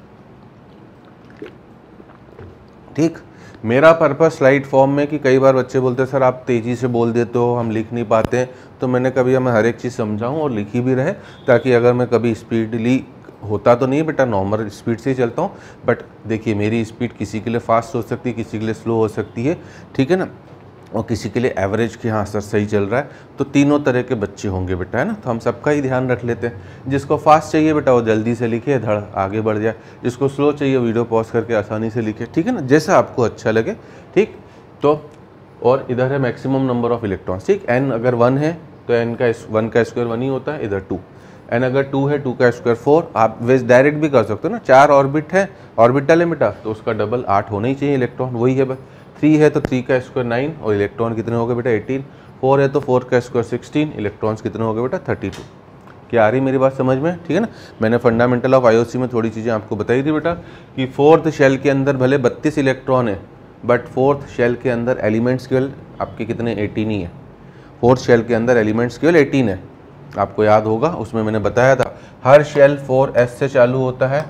ठीक। मेरा पर्पस स्लाइड फॉर्म में, कि कई बार बच्चे बोलते हैं सर आप तेज़ी से बोल देते हो, हम लिख नहीं पाते हैं, तो मैंने कभी मैं हर एक चीज़ समझाऊं और लिखी भी रहे, ताकि अगर मैं कभी स्पीडली, होता तो नहीं बेटा, नॉर्मल स्पीड से ही चलता हूं, बट देखिए मेरी स्पीड किसी के लिए फास्ट हो सकती है, किसी के लिए स्लो हो सकती है, ठीक है ना, और किसी के लिए एवरेज कि हाँ सर सही चल रहा है। तो तीनों तरह के बच्चे होंगे बेटा, है ना, तो हम सबका ही ध्यान रख लेते हैं। जिसको फास्ट चाहिए बेटा वो जल्दी से लिखे, धड़ आगे बढ़ जाए, जिसको स्लो चाहिए वीडियो पॉज करके आसानी से लिखे, ठीक है ना, जैसा आपको अच्छा लगे, ठीक। तो और इधर है मैक्सिमम नंबर ऑफ इलेक्ट्रॉन्स, ठीक। एन अगर वन है तो एन का वन का स्क्वायर वन ही होता है, इधर टू, एन अगर टू है टू का स्क्वायर फोर। आप वैसे डायरेक्ट भी कर सकते हो ना, चार ऑर्बिट है, ऑर्बिटल है बेटा, तो उसका डबल आठ होना ही चाहिए इलेक्ट्रॉन, वही है बस। थ्री है तो थ्री का स्क्वायर नाइन, और इलेक्ट्रॉन कितने हो गए बेटा, एटीन। फोर है तो फोर का स्क्वायर सिक्सटीन, इलेक्ट्रॉन्स कितने हो गए बेटा, थर्टी टू। क्या आ रही मेरी बात समझ में, ठीक है ना। मैंने फंडामेंटल ऑफ आईओसी में थोड़ी चीज़ें आपको बताई थी बेटा, कि फोर्थ शेल के अंदर भले बत्तीस इलेक्ट्रॉन है, बट फोर्थ शेल के अंदर एलिमेंट्स केवल आपके कितने, एटीन ही है। फोर्थ शेल के अंदर एलिमेंट्स केवल एटीन है, आपको याद होगा, उसमें मैंने बताया था हर शेल फोर एस से चालू होता है,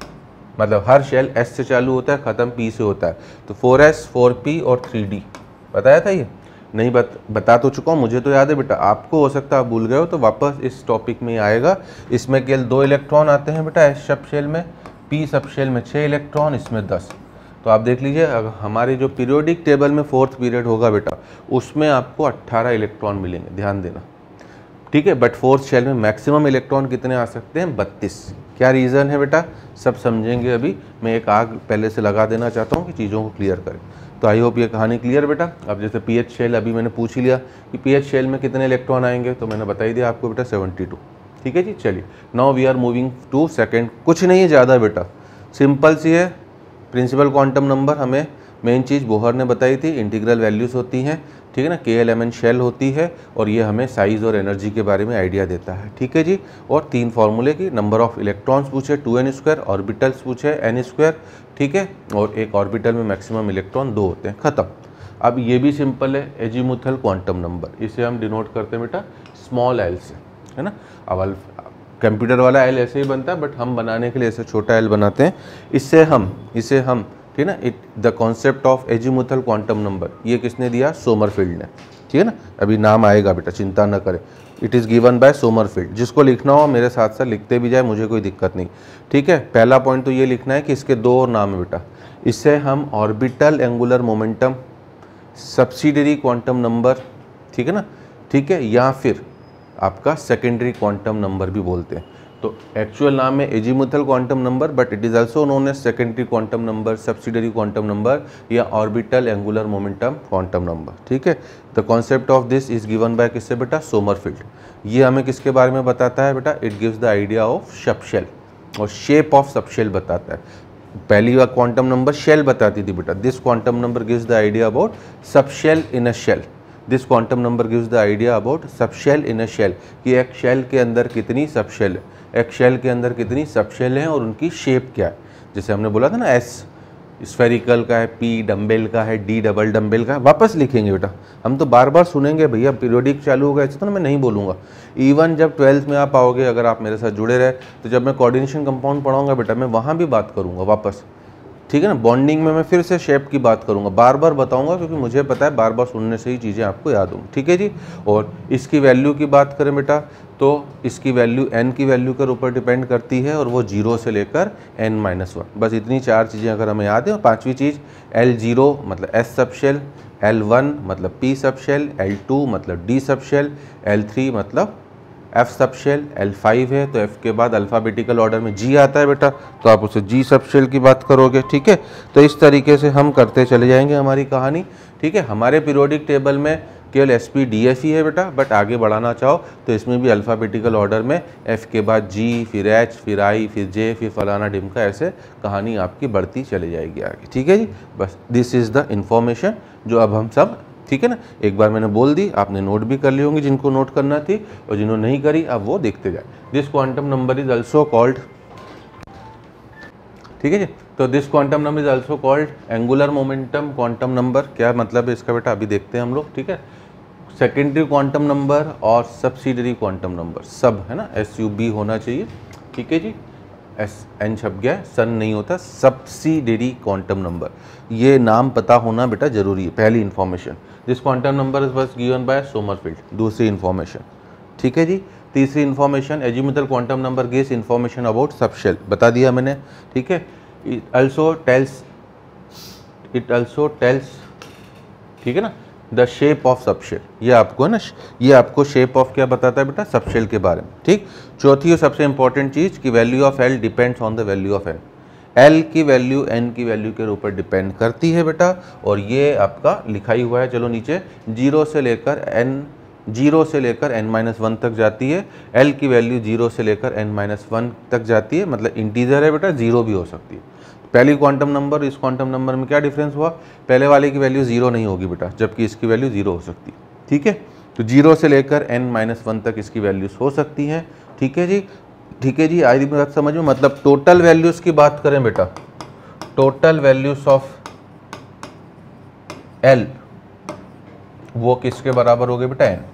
मतलब हर शेल एस से चालू होता है, ख़त्म पी से होता है। तो फोर एस, फोर पी और थ्री डी बताया था, ये नहीं बत, बता तो चुका हूँ, मुझे तो याद है बेटा, आपको हो सकता है आप भूल गए हो, तो वापस इस टॉपिक में ही आएगा। इसमें केवल दो इलेक्ट्रॉन आते हैं बेटा एस सब शेल में, पी सब शेल में छः इलेक्ट्रॉन, इसमें दस। तो आप देख लीजिए, अगर हमारे जो पीरियोडिक टेबल में फोर्थ पीरियड होगा बेटा, उसमें आपको अट्ठारह इलेक्ट्रॉन मिलेंगे, ध्यान देना, ठीक है। बट फोर्थ शेल में मैक्सिमम इलेक्ट्रॉन कितने आ सकते हैं, बत्तीस। क्या रीज़न है बेटा, सब समझेंगे अभी। मैं एक आग पहले से लगा देना चाहता हूँ कि चीज़ों को क्लियर करें। तो आई होप ये कहानी क्लियर बेटा। अब जैसे पीएच शेल, अभी मैंने पूछ ही लिया कि पीएच शेल में कितने इलेक्ट्रॉन आएंगे, तो मैंने बता ही दिया आपको बेटा सेवेंटी टू, ठीक है जी। चलिए now we are moving to second, कुछ नहीं है ज़्यादा बेटा, सिंपल सी है। प्रिंसिपल क्वांटम नंबर हमें मेन चीज़ बोहर ने बताई थी, इंटीग्रल वैल्यूज़ होती हैं, ठीक है ना, के एल एम एन शेल होती है, और ये हमें साइज़ और एनर्जी के बारे में आइडिया देता है, ठीक है जी। और तीन फार्मूले की, नंबर ऑफ इलेक्ट्रॉन्स पूछे टू एन स्क्वायर, ऑर्बिटल्स पूछे एन स्क्वायर, ठीक है, और एक ऑर्बिटल में मैक्सिमम इलेक्ट्रॉन दो होते हैं, ख़त्म। अब ये भी सिंपल है, एजीमुथल क्वांटम नंबर, इसे हम डिनोट करते हैं बेटा स्मॉल एल से, है ना। अब कंप्यूटर वाला एल ऐसे ही बनता है, बट हम बनाने के लिए ऐसे छोटा एल बनाते हैं। इससे हम इसे हम ठीक है ना, it the concept of azimuthal quantum number, ये किसने दिया, सोमरफील्ड ने, ठीक है ना। अभी नाम आएगा बेटा, चिंता न करें, it is given by Sommerfeld. जिसको लिखना हो मेरे साथ साथ लिखते भी जाए, मुझे कोई दिक्कत नहीं, ठीक है। पहला पॉइंट तो ये लिखना है कि इसके दो और नाम है बेटा, इससे हम orbital angular momentum, subsidiary quantum number, ठीक है ना, ठीक है, या फिर आपका सेकेंडरी क्वांटम नंबर भी बोलते हैं। तो एक्चुअल नाम है azimuthal quantum number, but it is also known as secondary quantum number, subsidiary quantum number, या orbital angular momentum quantum number, ठीक है। The concept of this is given by किससे बेटा, सोमरफील्ड। ये हमें किसके बारे में बताता है बेटा, it gives the idea of subshell, और शेप ऑफ सबशेल बताता है। पहली बार क्वांटम नंबर शेल बताती थी बेटा, this quantum number gives the idea about subshell in a shell, this quantum number gives the idea about subshell in a shell, कि एक shell के अंदर कितनी सबशेल है, एक शेल के अंदर कितनी सबशेल हैं और उनकी शेप क्या है। जैसे हमने बोला था ना, एस स्फेरिकल का है, पी डम्बेल का है, डी डबल डम्बेल का है, वापस लिखेंगे बेटा, हम तो बार बार सुनेंगे भैया, पीरियोडिक चालू होगा ऐसे तो ना मैं नहीं बोलूँगा। इवन जब ट्वेल्थ में आप आओगे, अगर आप मेरे साथ जुड़े रहे, तो जब मैं कोऑर्डिनेशन कंपाउंड पढ़ाऊँगा बेटा, मैं वहाँ भी बात करूँगा वापस, ठीक है ना। बॉन्डिंग में मैं फिर से शेप की बात करूंगा, बार बार बताऊंगा क्योंकि मुझे पता है बार बार सुनने से ही चीज़ें आपको याद होंगी, ठीक है जी। और इसकी वैल्यू की बात करें बेटा तो इसकी वैल्यू एन की वैल्यू के ऊपर डिपेंड करती है और वो जीरो से लेकर एन माइनस वन, बस इतनी चार चीज़ें अगर हमें याद है। और पाँचवीं चीज़ एल जीरो मतलब s subshell, l one मतलब p subshell, l two मतलब d subshell, l three मतलब f subshell, l five है तो एफ के बाद अल्फ़ाबेटिकल ऑर्डर में जी आता है बेटा, तो आप उसे जी सब शेल की बात करोगे, ठीक है। तो इस तरीके से हम करते चले जाएंगे हमारी कहानी, ठीक है। हमारे पीरियोडिक टेबल में केवल एस पी डी एफ ही है बेटा, बट आगे बढ़ाना चाहो तो इसमें भी अल्फ़ाबेटिकल ऑर्डर में एफ के बाद जी, फिर एच, फिर आई, फिर जे, फिर फलाना ढिमका, ऐसे कहानी आपकी बढ़ती चली जाएगी आगे, ठीक है जी। बस दिस इज़ द इंफॉर्मेशन जो अब हम सब, ठीक है ना, एक बार मैंने बोल दी, आपने नोट भी कर ली होंगी जिनको नोट करना थी, और जिन्होंने नहीं करी अब वो देखते जाए। This quantum number is also called, ठीक है जी। तो this quantum number is also called angular momentum quantum number. क्या मतलब है इसका बेटा, अभी देखते हैं हम लोग, ठीक है। सेकेंडरी क्वांटम नंबर और सब्सिडरी क्वांटम नंबर, सब है ना, एस यू बी होना चाहिए, ठीक है जी। एस एन छप गया, सन नहीं होता, सब्सिडरी क्वांटम नंबर, ये नाम पता होना बेटा जरूरी है, पहली information. This quantum number is बस गिवन बाय सोमरफील्ड, दूसरी इन्फॉर्मेशन, ठीक है जी। तीसरी information azimuthal quantum number gives information about subshell, बता दिया मैंने, ठीक है। It also tells it also tells ठीक है ना, द शेप ऑफ सबशेल, ये आपको है ना, ये आपको शेप ऑफ क्या बताता है बेटा, सबशेल के बारे में, ठीक। चौथी और सबसे इंपॉर्टेंट चीज़ कि value of l depends on the value of n, l की वैल्यू एन की वैल्यू के ऊपर डिपेंड करती है बेटा, और ये आपका लिखा ही हुआ है, चलो नीचे, जीरो से लेकर एन जीरो से लेकर एन माइनस वन तक जाती है, एल की वैल्यू जीरो से लेकर एन माइनस वन तक जाती है, मतलब इंटीजर है बेटा, जीरो भी हो सकती है। पहली क्वांटम नंबर इस क्वांटम नंबर में क्या डिफरेंस हुआ, पहले वाले की वैल्यू जीरो नहीं होगी बेटा, जबकि इसकी वैल्यू जीरो हो सकती है, ठीक है। तो जीरो से लेकर एन माइनस वन तक इसकी वैल्यूज हो सकती हैं, ठीक है जी, ठीक है जी। आई बात समझ में, मतलब टोटल वैल्यूज की बात करें बेटा, टोटल वैल्यूज ऑफ एल वो किसके बराबर हो गए बेटा, n.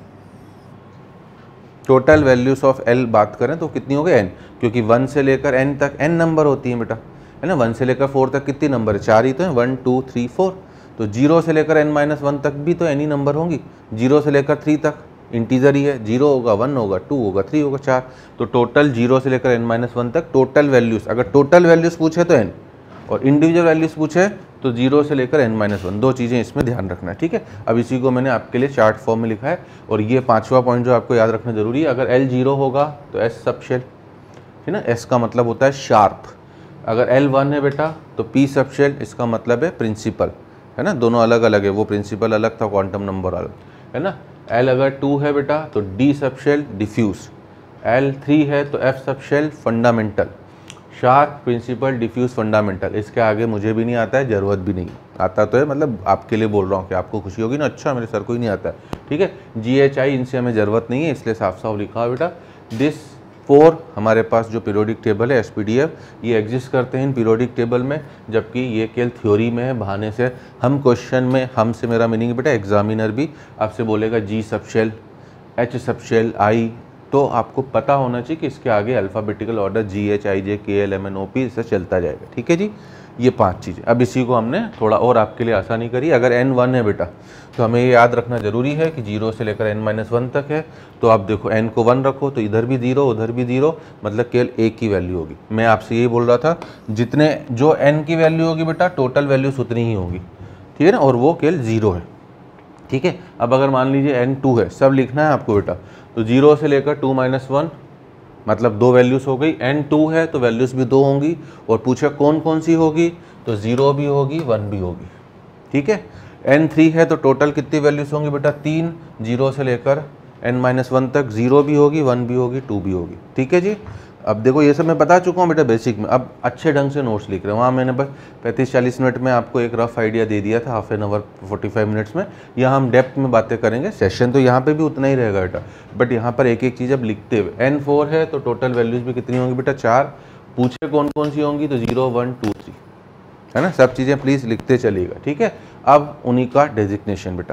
Total values of l बात करें तो कितनी हो गई, एन, क्योंकि वन से लेकर एन तक एन नंबर होती है बेटा, है ना। वन से लेकर फोर तक कितनी नंबर है, चार ही तो है, वन टू थ्री फोर। तो जीरो से लेकर एन माइनस वन तक भी तो एन ही नंबर होंगी, जीरो से लेकर थ्री तक इंटीजर ही है, जीरो होगा, वन होगा, टू होगा, थ्री होगा, चार। तो टोटल जीरो से लेकर एन माइनस वन तक टोटल वैल्यूज, अगर टोटल वैल्यूज पूछे तो एन, और इंडिविजुअल वैल्यूज पूछे तो जीरो से लेकर एन माइनस वन, दो चीज़ें इसमें ध्यान रखना है, ठीक है। अब इसी को मैंने आपके लिए चार्ट फॉर्म में लिखा है, और ये पांचवा पॉइंट जो आपको याद रखना जरूरी है, अगर एल जीरो होगा तो एस सबशेल, है ना, एस का मतलब होता है शार्प। अगर एल वन है बेटा तो पी सबशेल, इसका मतलब है प्रिंसिपल, है ना, दोनों अलग अलग है, वो प्रिंसिपल अलग था, क्वांटम नंबर अलग, है ना। एल अगर टू है बेटा तो d subshell diffuse, l three है तो f subshell fundamental, sharp, principal, diffuse, fundamental. इसके आगे मुझे भी नहीं आता है, ज़रूरत भी नहीं, आता तो है, मतलब आपके लिए बोल रहा हूँ कि आपको खुशी होगी ना, अच्छा मेरे सर को ही नहीं आता है, ठीक है। जी एच आई इनसे हमें ज़रूरत नहीं है, इसलिए साफ साफ लिखा है बेटा। दिस फोर हमारे पास जो पीरियोडिक टेबल है एस पी डी एफ, ये एग्जिस्ट करते हैं इन पीरियोडिक टेबल में, जबकि ये केवल थ्योरी में है, बहाने से हम क्वेश्चन में, हम से मेरा मीनिंग बेटा एग्जामिनर भी आपसे बोलेगा g subshell, h subshell, i, तो आपको पता होना चाहिए कि इसके आगे alphabetical order g h i j k L M N O p इससे चलता जाएगा, ठीक है जी। ये पांच चीज़ें, अब इसी को हमने थोड़ा और आपके लिए आसानी करी। अगर एन वन है बेटा तो हमें ये याद रखना जरूरी है कि जीरो से लेकर एन माइनस वन तक है, तो आप देखो एन को वन रखो तो इधर भी जीरो उधर भी जीरो, मतलब केवल एक की वैल्यू होगी। मैं आपसे यही बोल रहा था, जितने जो एन की वैल्यू होगी बेटा टोटल वैल्यूज उतनी ही होगी, ठीक है ना, और वो केवल जीरो है, ठीक है। अब अगर मान लीजिए एन टू है, सब लिखना है आपको बेटा, तो जीरो से लेकर टू माइनस वन, मतलब दो वैल्यूज़ हो गई। एन टू है तो वैल्यूज़ भी दो होंगी, और पूछे कौन कौन सी होगी, तो ज़ीरो भी होगी, वन भी होगी, ठीक है। एन थ्री है तो टोटल कितनी वैल्यूज़ होंगी बेटा, तीन, जीरो से लेकर एन माइनस वन तक, ज़ीरो भी होगी, वन भी होगी, टू भी होगी, ठीक है जी। अब देखो ये सब मैं बता चुका हूँ बेटा बेसिक में, अब अच्छे ढंग से नोट्स लिख रहे हैं। वहाँ मैंने बस पैंतीस चालीस मिनट में आपको एक रफ आइडिया दे दिया था, half an hour forty five minutes में। यहाँ हम डेप्थ में बातें करेंगे, सेशन तो यहाँ पे भी उतना ही रहेगा बेटा, बट यहाँ पर एक एक चीज़ अब लिखते हुए। एन फोर है तो टोटल वैल्यूज़ भी कितनी होंगी बेटा, चार, पूछे कौन कौन सी होंगी, तो जीरो वन टू थ्री, है ना, सब चीज़ें प्लीज़ लिखते चलिएगा, ठीक है। अब उन्हीं का डेजिग्नेशन बेटा,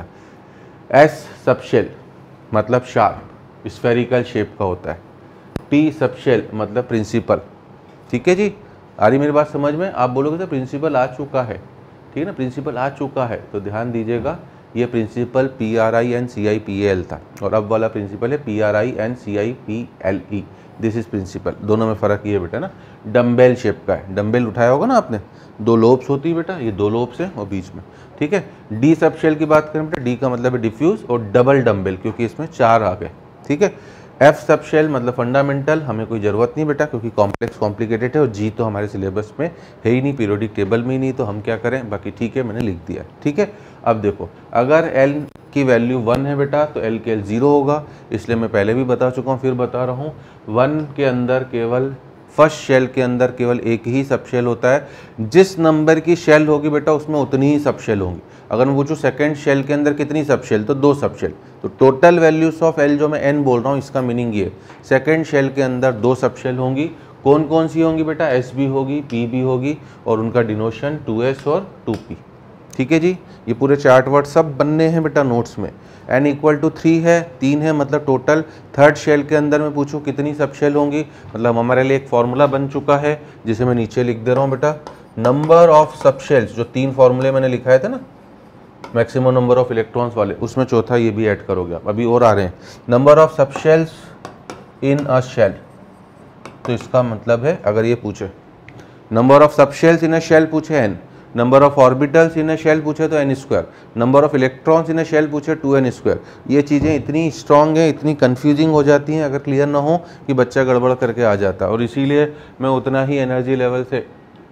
एस सबशेल मतलब शार्प, स्फेरिकल शेप का होता है, पी सबशेल मतलब प्रिंसिपल, ठीक है जी, आ रही मेरी बात समझ में? आप बोलोगे तो प्रिंसिपल आ चुका है, ठीक है ना, प्रिंसिपल आ चुका है, तो ध्यान दीजिएगा ये principal p r i n c i p l था और अब वाला प्रिंसिपल है p r i n c i p l e. This is principle, दोनों में फ़र्क ये बेटा ना डम्बेल शेप का है। डम्बेल उठाया होगा ना आपने, दो लोब्स होती है बेटा, ये दो लोब्स हैं और बीच में, ठीक है। डी सब शेल की बात करें बेटा, डी का मतलब है डिफ्यूज और डबल डम्बेल क्योंकि इसमें चार आ गए, ठीक है। एफ सब शेल मतलब फंडामेंटल, हमें कोई ज़रूरत नहीं बेटा क्योंकि कॉम्प्लेक्स कॉम्प्लिकेटेड है और जी तो हमारे सिलेबस में है ही नहीं, पीरियोडिक टेबल में ही नहीं, तो हम क्या करें, बाकी ठीक है मैंने लिख दिया, ठीक है। अब देखो अगर एल की वैल्यू वन है बेटा तो एल के एल ज़ीरो होगा, इसलिए मैं पहले भी बता चुका हूँ फिर बता रहा हूँ, वन के अंदर केवल फर्स्ट शेल के अंदर केवल एक ही सब शेल होता है, जिस नंबर की शेल होगी बेटा उसमें उतनी ही सब शेल होंगी। अगर मैं पूछूँ सेकंड शेल के अंदर कितनी सब शेल, तो दो सब शेल, तो टोटल वैल्यूज ऑफ एल जो मैं एन बोल रहा हूँ इसका मीनिंग ये, सेकंड शेल के अंदर दो सब शेल होंगी। कौन कौन सी होंगी बेटा, एस भी होगी, पी भी होगी और उनका डिनोशन टू एस और टू पी, ठीक है जी। ये पूरे चार्ट वर्ड सब बनने हैं बेटा नोट्स में। एन इक्वल टू थ्री है, तीन है, मतलब टोटल थर्ड शेल के अंदर मैं पूछूं कितनी सब शेल होंगी, मतलब हमारे लिए एक फॉर्मूला बन चुका है जिसे मैं नीचे लिख दे रहा हूं बेटा, नंबर ऑफ सब शेल्स, जो तीन फॉर्मूले मैंने लिखाए थे ना मैक्सिमम नंबर ऑफ इलेक्ट्रॉन्स वाले, उसमें चौथा ये भी ऐड करोगे आप, अभी और आ रहे हैं। Number of subshells in a shell, तो इसका मतलब है अगर ये पूछे number of subshells in a shell पूछे n, number of orbitals in a shell पूछे तो n square, number of electrons in a shell पूछे टू एन स्क्वायर। ये चीज़ें इतनी स्ट्रांग हैं, इतनी कंफ्यूजिंग हो जाती हैं अगर क्लियर ना हो कि बच्चा गड़बड़ करके आ जाता है, और इसीलिए मैं उतना ही एनर्जी लेवल से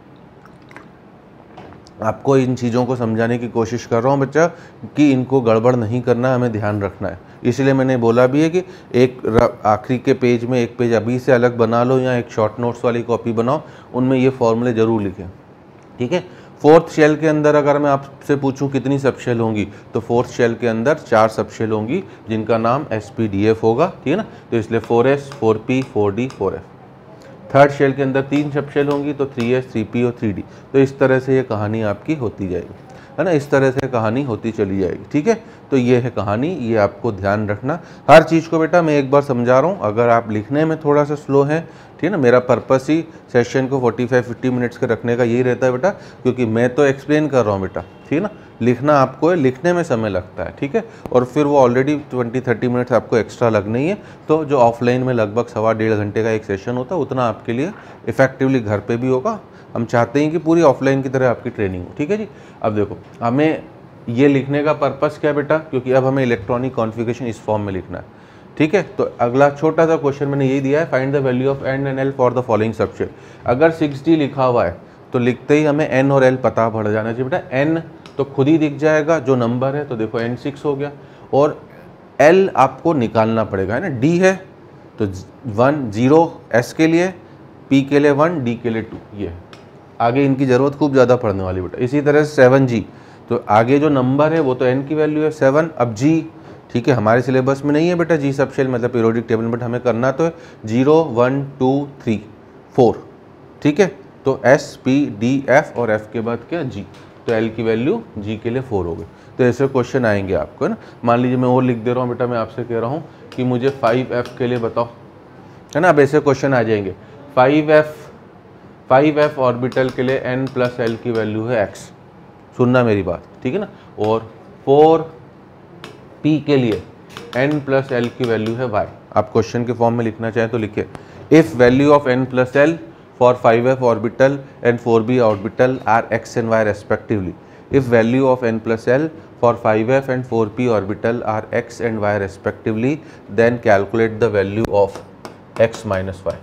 आपको इन चीज़ों को समझाने की कोशिश कर रहा हूँ बच्चा कि इनको गड़बड़ नहीं करना, हमें ध्यान रखना है। इसलिए मैंने बोला भी है कि एक आखिरी के पेज में एक पेज अभी से अलग बना लो या एक शॉर्ट नोट्स वाली कॉपी बनाओ, उनमें ये फॉर्मूले ज़रूर लिखें, ठीक है। फोर्थ शेल के अंदर अगर मैं आपसे पूछूं कितनी सब शेल होंगी, तो फोर्थ शेल के अंदर चार सब शेल होंगी जिनका नाम एस पी डी एफ होगा, ठीक है ना, तो इसलिए four s, four p, four d, four f. Third shell के अंदर तीन सब शेल होंगी तो थ्री एस, थ्री पी और थ्री डी। तो इस तरह से ये कहानी आपकी होती जाएगी, है ना, इस तरह से कहानी होती चली जाएगी, ठीक है। तो ये है कहानी, ये आपको ध्यान रखना हर चीज़ को बेटा। मैं एक बार समझा रहा हूँ, अगर आप लिखने में थोड़ा सा स्लो है, ठीक है ना, मेरा पर्पस ही सेशन को फोर्टी फाइव फिफ्टी मिनट्स के रखने का यही रहता है बेटा, क्योंकि मैं तो एक्सप्लेन कर रहा हूँ बेटा, ठीक है ना, लिखना आपको है, लिखने में समय लगता है, ठीक है, और फिर वो ऑलरेडी ट्वेंटी थर्टी मिनट्स आपको एक्स्ट्रा लगने ही है। तो जो ऑफलाइन में लगभग सवा डेढ़ घंटे का एक सेशन होता है उतना आपके लिए इफेक्टिवली घर पे भी होगा। हम चाहते हैं कि पूरी ऑफलाइन की तरह आपकी ट्रेनिंग हो, ठीक है जी। अब देखो हमें ये लिखने का पर्पस क्या है बेटा, क्योंकि अब हमें इलेक्ट्रॉनिक कॉन्फ़िगरेशन इस फॉर्म में लिखना है, ठीक है। तो अगला छोटा सा क्वेश्चन मैंने यही दिया है, find the value of n and l for the following subshell. अगर सिक्स डी लिखा हुआ है तो लिखते ही हमें एन और एल पता पड़ जाना चाहिए बेटा। एन तो खुद ही दिख जाएगा जो नंबर है, तो देखो एन सिक्स हो गया, और एल आपको निकालना पड़ेगा, है ना। डी है तो वन जीरो एस के लिए, पी के लिए वन, डी के लिए टू, ये आगे इनकी ज़रूरत खूब ज़्यादा पड़ने वाली बेटा। इसी तरह से सेवन जी, तो आगे जो नंबर है वो तो एन की वैल्यू है सेवन। अब जी, ठीक है, हमारे सिलेबस में नहीं है बेटा जी सब शेल मतलब पीरियोडिक टेबल, बट हमें करना तो है zero one two three four, ठीक है। तो एस पी डी एफ और एफ के बाद क्या जी, तो एल की वैल्यू जी के लिए फोर हो गई। तो ऐसे क्वेश्चन आएंगे आपको, है ना। मान लीजिए मैं और लिख दे रहा हूँ बेटा, मैं आपसे कह रहा हूँ कि मुझे फाइव एफ के लिए बताओ, है ना। अब ऐसे क्वेश्चन आ जाएंगे, five f five f orbital के लिए एन प्लस एल की वैल्यू है एक्स, सुनना मेरी बात, ठीक है ना। और फोर पी के लिए एन प्लस एल की वैल्यू है वाई। आप क्वेश्चन के फॉर्म में लिखना चाहें तो लिखिए, if value of n plus l for five f orbital and four b orbital are x and y respectively, if value of n plus l for five f and four p orbital are x and y respectively, then calculate the value of x minus y।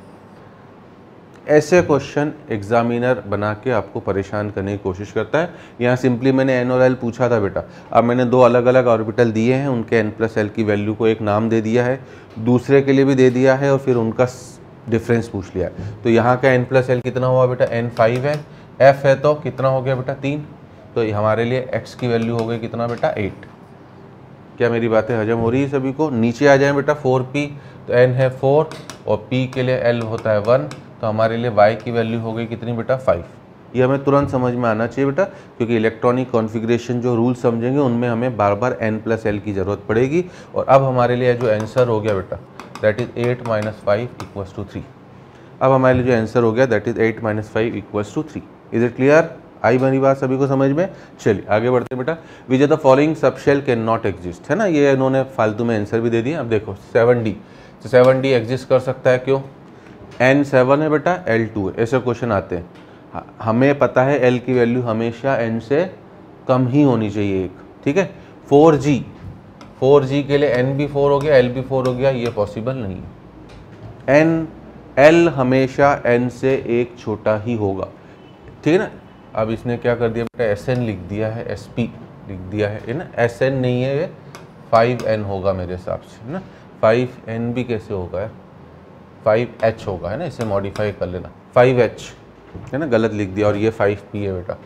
ऐसे question examiner बना के आपको परेशान करने की कोशिश करता है। यहाँ सिंपली मैंने n और l पूछा था बेटा, अब मैंने दो अलग अलग ऑर्बिटल दिए हैं, उनके n प्लस एल की वैल्यू को एक नाम दे दिया है, दूसरे के लिए भी दे दिया है, और फिर उनका डिफरेंस पूछ लिया है। तो यहाँ का n प्लस एल कितना हुआ बेटा, n फाइव है, f है तो कितना हो गया बेटा तीन, तो हमारे लिए x की वैल्यू हो गई कितना बेटा एट। क्या मेरी बातें हजम हो रही है सभी को। नीचे आ जाए बेटा फोर पी, तो n है फोर और p के लिए l होता है वन, तो हमारे लिए y की वैल्यू हो गई कितनी बेटा फाइव। ये हमें तुरंत समझ में आना चाहिए बेटा, क्योंकि इलेक्ट्रॉनिक कॉन्फ़िगरेशन जो रूल समझेंगे उनमें हमें बार बार n प्लस एल की ज़रूरत पड़ेगी। और अब हमारे लिए जो आंसर हो गया बेटा that is eight minus five equals to three. अब हमारे लिए जो आंसर हो गया that is eight minus five equals to three. Is it clear? आई बनी बात सभी को समझ में? चलिए आगे बढ़ते हैं बेटा। Which the following subshell cannot exist, है ना, ये इन्होंने फालतू में आंसर भी दे दिया। अब देखो सेवन डी, तो सेवन डी एग्जिस्ट कर सकता है, क्यों? एन सेवन है बेटा, एल टू है, ऐसे क्वेश्चन आते हैं। हमें पता है एल की वैल्यू हमेशा एन से कम ही होनी चाहिए एक, ठीक है। फोर जी, फोर जी के लिए एन भी फोर हो गया, एल भी फोर हो गया, ये पॉसिबल नहीं है। एन एल हमेशा एन से एक छोटा ही होगा, ठीक है ना। अब इसने क्या कर दिया बेटा, एस एन लिख दिया है, एस पी लिख दिया है ना, एस एन नहीं है, ये फाइव एन होगा मेरे हिसाब से, है ना। फाइव एन भी कैसे होगा यार, फाइव एच होगा, है ना, इसे मॉडिफाई कर लेना, फाइव एच है ना, गलत लिख दिया, और ये फाइव पी है बेटा,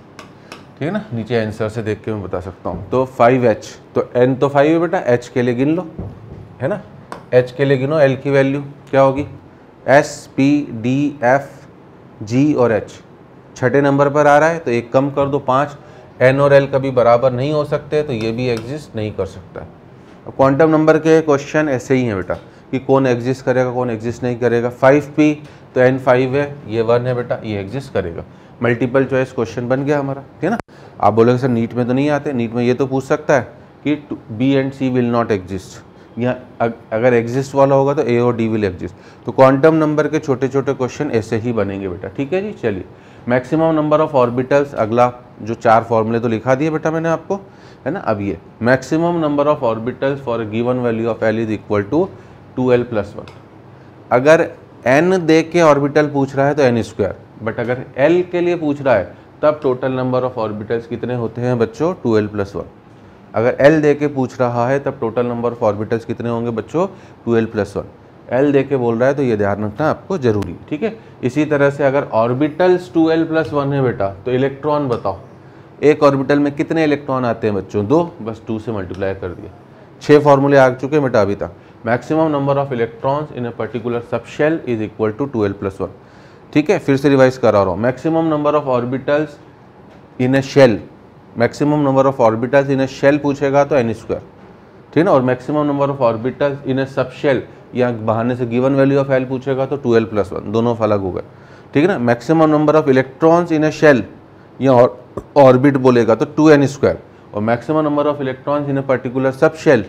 ठीक है ना। नीचे आंसर से देख के मैं बता सकता हूँ। तो फाइव एच, तो एन तो फाइव है बेटा, एच के लिए गिन लो, है ना, एच के लिए गिनो। एल की वैल्यू क्या होगी, s p d f g और एच, छठे नंबर पर आ रहा है तो एक कम कर दो, पाँच। एन और एल कभी बराबर नहीं हो सकते, तो ये भी एग्जिस्ट नहीं कर सकता है। अब क्वांटम नंबर के क्वेश्चन ऐसे ही हैं बेटा, कि कौन एग्जिस्ट करेगा कौन एग्जिस्ट नहीं करेगा। फाइव पी तो एन फाइव है, ये वन है बेटा, ये एग्जिस्ट करेगा। मल्टीपल चॉइस क्वेश्चन बन गया हमारा, ठीक है ना। आप बोलोगे सर नीट में तो नहीं आते, नीट में ये तो पूछ सकता है कि b and c will not exist, या अगर एग्जिस्ट वाला होगा तो ए और डी विल एग्जिस्ट। तो क्वांटम नंबर के छोटे छोटे क्वेश्चन ऐसे ही बनेंगे बेटा, ठीक है जी। चलिए मैक्सिमम नंबर ऑफ ऑर्बिटल्स, अगला जो चार फॉर्मूले तो लिखा दिए बेटा मैंने आपको, है ना। अब ये maximum number of orbitals for given value of l is equal to two l plus one. अगर एन दे के ऑर्बिटल पूछ रहा है तो एन स्क्वायर, बट अगर एल के लिए पूछ रहा है तब टोटल नंबर ऑफ ऑर्बिटल्स कितने होते हैं बच्चों, टू एल प्लस वन। अगर एल दे के पूछ रहा है तब टोटल नंबर ऑफ ऑर्बिटल्स कितने होंगे बच्चों, two l plus one. L दे के बोल रहा है तो ये ध्यान रखना आपको जरूरी है, ठीक है। इसी तरह से अगर orbitals two l plus one है बेटा, तो इलेक्ट्रॉन बताओ, एक ऑर्बिटल में कितने इलेक्ट्रॉन आते हैं बच्चों, दो, बस टू से मल्टीप्लाई कर दिया। छः फॉर्मूले आ चुके हैं बेटा अभी तक। Maximum number of electrons in a particular subshell is equal to two l plus one, ठीक है। फिर से रिवाइज करा रहा हूँ, maximum number of orbitals in a shell, maximum number of orbitals in a shell पूछेगा तो एन स्क्वायर, ठीक है ना। और maximum number of orbitals in a subshell या बहाने से गिवन वैल्यू ऑफ एल पूछेगा तो टू एल प्लस वन, दोनों अलग हो गए, ठीक है ना। Maximum number of electrons in a shell या ऑर्बिट बोलेगा तो टू एन स्क्वायर, और maximum number of electrons in a particular subshell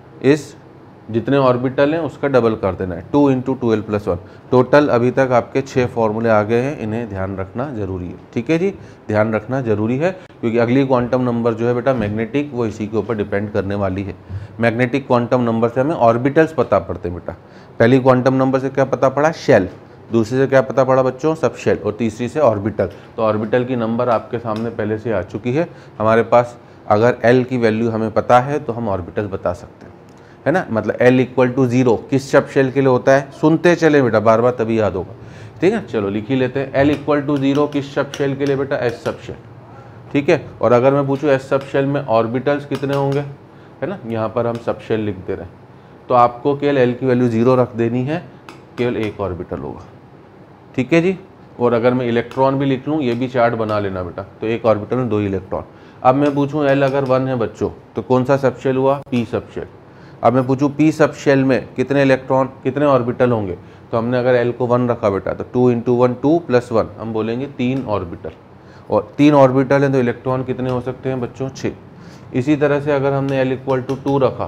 इस जितने ऑर्बिटल हैं उसका डबल कर देना है, two into two l plus one. Total अभी तक आपके छः फॉर्मूले आ गए हैं, इन्हें ध्यान रखना जरूरी है, ठीक है जी, ध्यान रखना जरूरी है, क्योंकि अगली क्वांटम नंबर जो है बेटा मैग्नेटिक, वो इसी के ऊपर डिपेंड करने वाली है। मैग्नेटिक क्वांटम नंबर से हमें ऑर्बिटल्स पता पड़ते हैं बेटा। पहली क्वांटम नंबर से क्या पता पड़ा, शेल, दूसरी से क्या पता पड़ा बच्चों, सब शेल, और तीसरी से ऑर्बिटल। तो ऑर्बिटल की नंबर आपके सामने पहले से आ चुकी है हमारे पास। अगर एल की वैल्यू हमें पता है तो हम ऑर्बिटल बता सकते हैं, है ना। मतलब एल इक्वल टू जीरो किस सब शेल के लिए होता है, सुनते चले बेटा बार बार तभी याद होगा, ठीक है। चलो लिख ही लेते हैं, एल इक्वल टू जीरो किस सब शेल के लिए बेटा, एस सब शेल, ठीक है। और अगर मैं पूछूं एस सब शेल में ऑर्बिटल्स कितने होंगे, है ना, यहाँ पर हम सब शेल लिख दे रहे हैं, तो आपको केवल एल की वैल्यू जीरो रख देनी है, केवल एक ऑर्बिटल होगा, ठीक है जी। और अगर मैं इलेक्ट्रॉन भी लिख लूँ, ये भी चार्ट बना लेना बेटा, तो एक ऑर्बिटल में दो इलेक्ट्रॉन। अब मैं पूछूं एल अगर वन है बच्चों, तो कौन सा सब शेल हुआ, पी सब शेल। अब मैं पूछूं पी सब शेल में कितने इलेक्ट्रॉन कितने ऑर्बिटल होंगे, तो हमने अगर एल को वन रखा बेटा तो two into one two plus one, हम बोलेंगे तीन ऑर्बिटल, और तीन ऑर्बिटल हैं तो इलेक्ट्रॉन कितने हो सकते हैं बच्चों, छः। इसी तरह से अगर हमने एल इक्वल टू टू रखा,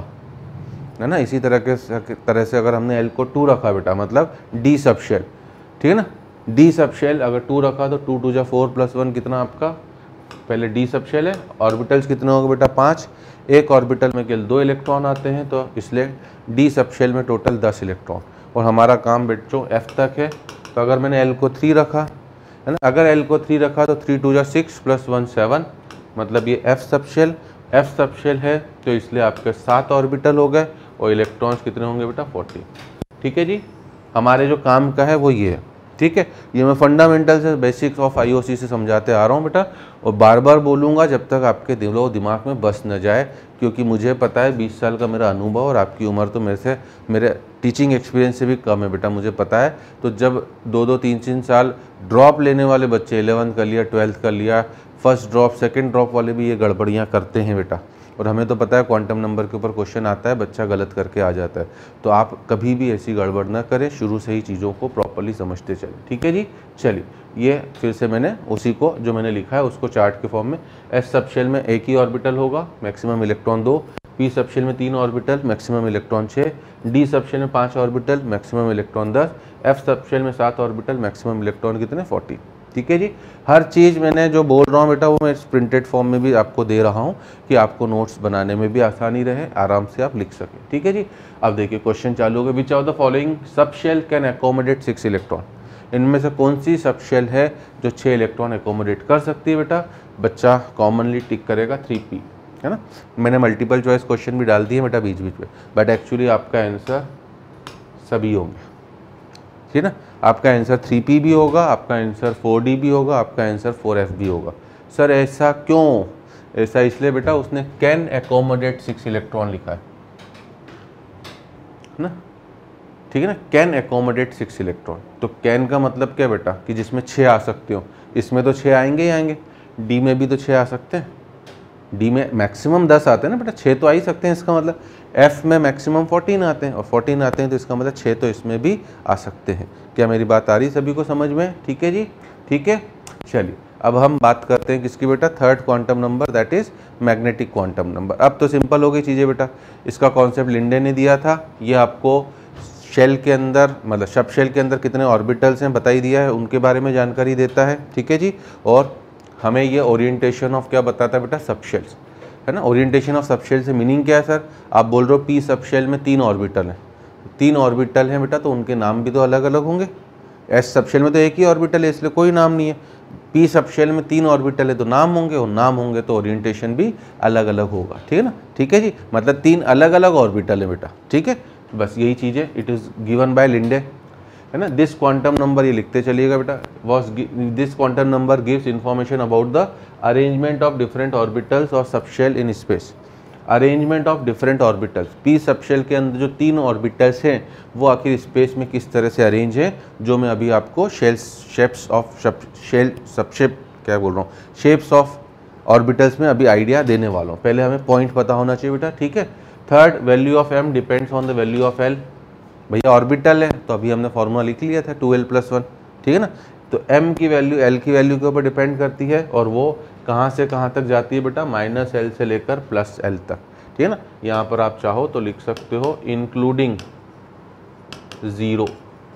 है ना, इसी तरह के तरह से अगर हमने एल को टू रखा बेटा, मतलब डी सब शेल, ठीक है ना। डी सब शेल अगर टू रखा तो टू टू जा फोर प्लस वन कितना आपका, पहले डी सब शेल है, ऑर्बिटल्स कितने होंगे बेटा, पाँच। एक ऑर्बिटल में केवल दो इलेक्ट्रॉन आते हैं, तो इसलिए डी सब शेल में टोटल दस इलेक्ट्रॉन, और हमारा काम बच्चों एफ तक है। तो अगर मैंने एल को थ्री रखा, है ना, अगर एल को थ्री रखा तो थ्री टू जा सिक्स प्लस वन सेवन, मतलब ये एफ सब शेल, एफ सब शेल है तो इसलिए आपके सात ऑर्बिटल हो गए, और इलेक्ट्रॉन्स कितने होंगे बेटा, फोर्टी, ठीक है जी। हमारे जो काम का है वो ये है, ठीक है। ये मैं फंडामेंटल से बेसिक्स ऑफ आईओसी से समझाते आ रहा हूँ बेटा, और बार बार बोलूँगा जब तक आपके दिलो दिमाग में बस न जाए, क्योंकि मुझे पता है बीस साल का मेरा अनुभव, और आपकी उम्र तो मेरे से मेरे टीचिंग एक्सपीरियंस से भी कम है बेटा, मुझे पता है। तो जब दो दो तीन तीन साल ड्रॉप लेने वाले बच्चे, इलेवंथ कर लिया, ट्वेल्थ कर लिया, फर्स्ट ड्रॉप सेकेंड ड्रॉप वाले भी ये गड़बड़ियाँ करते हैं बेटा, और हमें तो पता है क्वांटम नंबर के ऊपर क्वेश्चन आता है, बच्चा गलत करके आ जाता है। तो आप कभी भी ऐसी गड़बड़ ना करें, शुरू से ही चीज़ों को प्रॉपरली समझते चलें, ठीक है जी। चलिए, ये फिर से मैंने उसी को जो मैंने लिखा है उसको चार्ट के फॉर्म में, एस सब शेल में एक ही ऑर्बिटल होगा, मैक्सिमम इलेक्ट्रॉन दो, पी सब शेल में तीन ऑर्बिटल, मैक्सिमम इलेक्ट्रॉन छः, डी सब शेल में पाँच ऑर्बिटल, मैक्सिमम इलेक्ट्रॉन दस, एफ सब शेल में सात ऑर्बिटल, मैक्सिमम इलेक्ट्रॉन कितने फोर्टी, ठीक है जी। हर चीज़ मैंने जो बोल रहा हूँ बेटा वो मैं प्रिंटेड फॉर्म में भी आपको दे रहा हूँ कि आपको नोट्स बनाने में भी आसानी रहे, आराम से आप लिख सकें, ठीक है जी। अब देखिए क्वेश्चन चालू हो गया, which of the following subshell can accommodate six electron, इनमें से कौन सी सब शेल है जो छः इलेक्ट्रॉन एकोमोडेट कर सकती है बेटा। बच्चा कॉमनली टिक करेगा थ्री पी, है ना। मैंने मल्टीपल चॉइस क्वेश्चन भी डाल दिए बेटा बीच बीच में, बट एक्चुअली आपका आंसर सभी होंगे, ठीक है ना। आपका आंसर थ्री पी भी होगा, आपका आंसर फोर डी भी होगा, आपका आंसर फोर एफ भी होगा। सर ऐसा क्यों? ऐसा इसलिए बेटा उसने कैन एकोमोडेट सिक्स इलेक्ट्रॉन लिखा है ना, ठीक है ना, कैन एकोमोडेट सिक्स इलेक्ट्रॉन। तो कैन का मतलब क्या बेटा कि जिसमें छः आ सकते हो, इसमें तो छः आएंगे ही आएंगे, डी में भी तो छः आ सकते हैं, डी में मैक्सिमम दस आते हैं ना बेटा, छः तो आ ही सकते हैं, इसका मतलब एफ में मैक्सिमम फोर्टीन आते हैं और फोर्टीन आते हैं तो इसका मतलब छः तो इसमें भी आ सकते हैं। क्या मेरी बात आ रही सभी को समझ में? ठीक है जी, ठीक है। चलिए अब हम बात करते हैं किसकी बेटा, third quantum number, that is magnetic quantum number. अब तो सिंपल हो गई चीज़ें बेटा, इसका कॉन्सेप्ट लिंडे ने दिया था, ये आपको शेल के अंदर मतलब सब शेल के अंदर कितने ऑर्बिटल्स हैं बता ही दिया है, उनके बारे में जानकारी देता है, ठीक है जी। और हमें ये ओरिएंटेशन ऑफ क्या बताता है बेटा, सबशेल्स, है ना। ओरिएंटेशन ऑफ सबशेल से मीनिंग क्या है सर? आप बोल रहे हो पी सबशेल में तीन ऑर्बिटल हैं, तीन ऑर्बिटल हैं बेटा, तो उनके नाम भी तो अलग अलग होंगे। एस सबशेल में तो एक ही ऑर्बिटल है इसलिए कोई नाम नहीं है, पी सबशेल में तीन ऑर्बिटल है तो नाम होंगे, और नाम होंगे तो ओरिएंटेशन भी अलग अलग होगा, ठीक है ना। ठीक है जी, मतलब तीन अलग अलग ऑर्बिटल है बेटा, ठीक है। बस यही चीज़ है, it is given by Linde, है ना। दिस क्वांटम नंबर, ये लिखते चलिएगा बेटा, was this quantum number gives information about the arrangement of different orbitals और subshell in space. Arrangement of different orbitals, p subshell के अंदर जो तीन ऑर्बिटल्स हैं वो आखिर स्पेस में किस तरह से अरेंज है, जो मैं अभी आपको shell shapes of shell subshape क्या बोल रहा हूँ शेप्स ऑफ ऑर्बिटल्स में अभी आइडिया देने वाला हूँ। पहले हमें पॉइंट पता होना चाहिए बेटा, ठीक है। Third, value of m depends on the value of l. भैया ऑर्बिटल है तो अभी हमने फॉर्मूला लिख लिया था टू एल प्लस वन, ठीक है ना। तो एम की वैल्यू एल की वैल्यू के ऊपर डिपेंड करती है, और वो कहाँ से कहाँ तक जाती है बेटा, माइनस एल से लेकर प्लस एल तक, ठीक है ना। यहाँ पर आप चाहो तो लिख सकते हो including zero,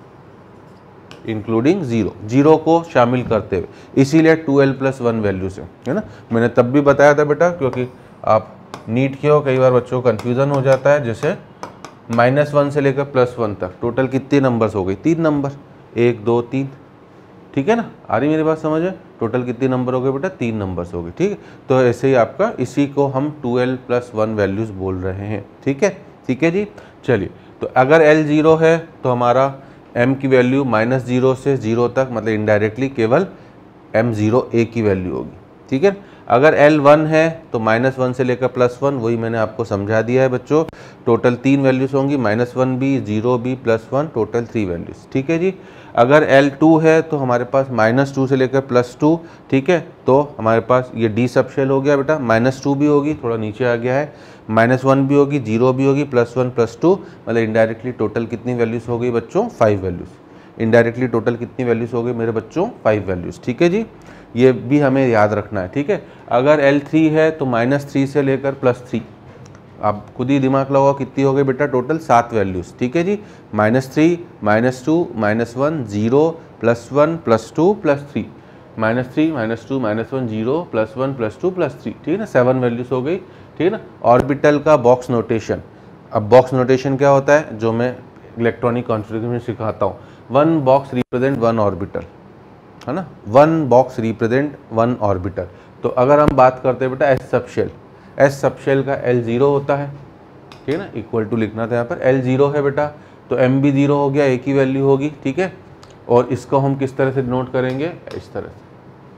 including zero, zero को शामिल करते हुए, इसीलिए two l plus one value से, है ना। मैंने तब भी बताया था बेटा, क्योंकि आप नीट के हो, कई बार बच्चों को कन्फ्यूज़न हो जाता है। जैसे माइनस वन से लेकर प्लस वन तक टोटल कितने नंबर्स हो गई, तीन नंबर, एक दो तीन, ठीक है ना। आ रही मेरी बात समझ में? टोटल कितने नंबर हो गए बेटा, तीन नंबर्स हो गए, ठीक है। तो ऐसे ही आपका, इसी को हम two l plus one values बोल रहे हैं, ठीक है, ठीक है जी। चलिए, तो अगर एल ज़ीरो है तो हमारा एम की वैल्यू माइनस जीरो से ज़ीरो तक, मतलब इनडायरेक्टली केवल एम ज़ीरो ए की वैल्यू होगी, ठीक है। अगर एल वन है तो माइनस वन से लेकर प्लस वन, वही मैंने आपको समझा दिया है बच्चों। टोटल तीन वैल्यूज़ होंगी, माइनस वन भी, जीरो भी, plus one, total three values, ठीक है जी। अगर एल टू है तो हमारे पास माइनस टू से लेकर प्लस टू, ठीक है। तो हमारे पास ये डी सबशेल हो गया बेटा, माइनस टू भी होगी, थोड़ा नीचे आ गया है, माइनस वन भी होगी, जीरो भी होगी, प्लस वन प्लस टू, मतलब इनडायरेक्टली टोटल कितनी वैल्यूज़ हो गई बच्चों, फाइव वैल्यूज़। इनडायरेक्टली टोटल कितनी वैल्यूज़ हो गई मेरे बच्चों, फाइव वैल्यूज़, ठीक है जी। ये भी हमें याद रखना है, ठीक है। अगर एल थ्री है तो माइनस थ्री से लेकर प्लस थ्री, आप खुद ही दिमाग लगाओ कितनी हो गई बेटा, टोटल सात वैल्यूज़, ठीक है जी। Minus three, minus two, minus one, zero, plus one, plus two, plus three, minus three, minus two, minus one, zero, plus one, plus two, plus three, ठीक है ना। सेवन वैल्यूज़ हो गई, ठीक है ना। ऑर्बिटल का बॉक्स नोटेशन, अब बॉक्स नोटेशन क्या होता है, जो मैं इलेक्ट्रॉनिक कॉन्फ़िगरेशन में सिखाता हूँ। One box represent one orbital, है ना, one box represent one orbital. तो अगर हम बात करते हैं बेटा एस सबशेल, एस सबशेल का एल ज़ीरो होता है, ठीक है ना, इक्वल टू लिखना था यहाँ पर, एल ज़ीरो है बेटा, तो एम भी ज़ीरो हो गया, एक ही वैल्यू होगी, ठीक है। और इसको हम किस तरह से डिनोट करेंगे, इस तरह से,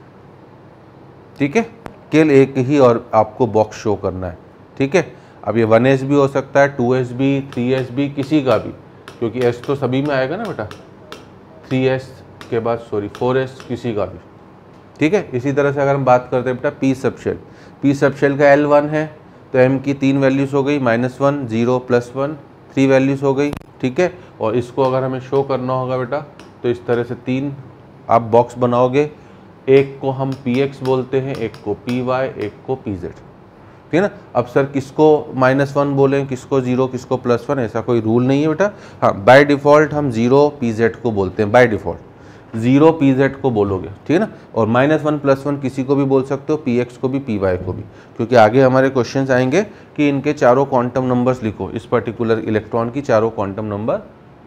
ठीक है। केवल एक ही और आपको बॉक्स शो करना है, ठीक है। अब ये वन एस भी हो सकता है, टू एस भी, थ्री एस भी, किसी का भी, क्योंकि एस तो सभी में आएगा ना बेटा, थ्री एस के बाद सॉरी फोर एस किसी का भी, ठीक है। इसी तरह से अगर हम बात करते हैं बेटा पी सबशेल, पी सबशेल का एल वन है तो m की तीन वैल्यूज़ हो गई, minus one, zero, plus one, three values हो गई, ठीक है। और इसको अगर हमें शो करना होगा बेटा तो इस तरह से तीन आप बॉक्स बनाओगे, एक को हम पी एक्स बोलते हैं, एक को पी वाई, एक को पी जेड, ठीक है ना। अब सर किसको माइनस वन बोलें, किसको जीरो, किसको प्लस वन, ऐसा कोई रूल नहीं है बेटा। हाँ, बाय डिफ़ॉल्ट हम जीरो पी जेड को बोलते हैं, by default zero p z को बोलोगे, ठीक है ना। और माइनस वन प्लस वन किसी को भी बोल सकते हो, पी एक्स को भी, पी वाई को भी, क्योंकि आगे हमारे क्वेश्चंस आएंगे कि इनके चारों क्वांटम नंबर्स लिखो, इस पर्टिकुलर इलेक्ट्रॉन की चारों क्वांटम नंबर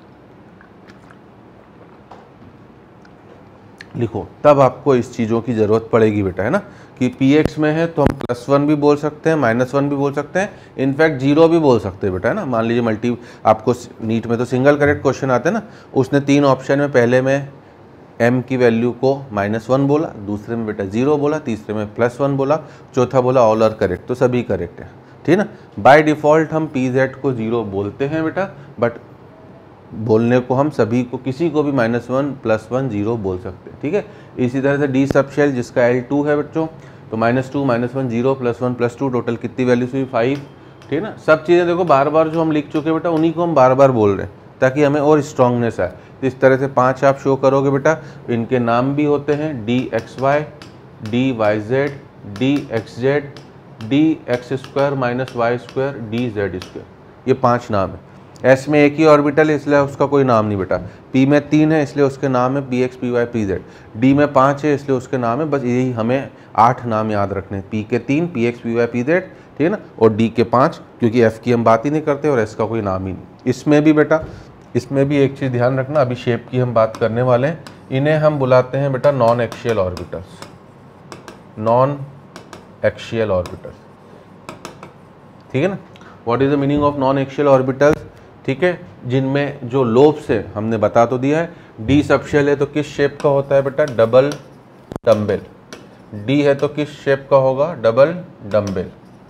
लिखो, तब आपको इस चीज़ों की ज़रूरत पड़ेगी बेटा, है ना। कि पी एक्स में है तो हम प्लस वन भी बोल सकते हैं, माइनस वन भी बोल सकते हैं, इनफैक्ट जीरो भी बोल सकते हैं बेटा, है ना। मान लीजिए मल्टी, आपको नीट में तो सिंगल करेक्ट क्वेश्चन आते हैं ना, उसने तीन ऑप्शन में पहले में m की वैल्यू को माइनस वन बोला, दूसरे में बेटा जीरो बोला, तीसरे में प्लस वन बोला, चौथा बोला ऑल आर करेक्ट, तो सभी करेक्ट है, ठीक है ना। बाय डिफ़ॉल्ट हम पी जेड को जीरो बोलते हैं बेटा, बट बोलने को हम सभी को, किसी को भी minus one, plus one, zero बोल सकते हैं, ठीक है। इसी तरह से डी सब शेल जिसका एल टू है बच्चों, तो minus two, minus one, zero, plus one, plus two, total कितनी वैल्यूज हुई, फाइव, ठीक है ना। सब चीज़ें देखो बार बार जो हम लिख चुके हैं बेटा, उन्हीं को हम बार बार बोल रहे हैं ताकि हमें और स्ट्रांगनेस आए। तो इस तरह से पांच आप शो करोगे बेटा, इनके नाम भी होते हैं d x y, d y z, d x z, d x square minus y square, d z square, ये पांच नाम है। एस में एक ही ऑर्बिटल है इसलिए उसका कोई नाम नहीं बेटा, पी में तीन है इसलिए उसके नाम है p x, p y, p z, d में पाँच है इसलिए उसके नाम है, बस यही हमें आठ नाम याद रखने हैं, पी के तीन, p x, p y, p z, ठीक है ना, और डी के पाँच, क्योंकि एफ की हम बात ही नहीं करते और एस का कोई नाम ही नहीं। इसमें भी बेटा, इसमें भी एक चीज़ ध्यान रखना, अभी शेप की हम बात करने वाले हैं, इन्हें हम बुलाते हैं बेटा non axial orbitals, non axial orbitals, ठीक है ना। What is the meaning of non axial orbitals, ठीक है, जिनमें जो लोब्स है हमने बता तो दिया है। डी सबशेल है तो किस शेप का होता है बेटा, डबल डम्बेल, डी है तो किस शेप का होगा, डबल डम्बेल,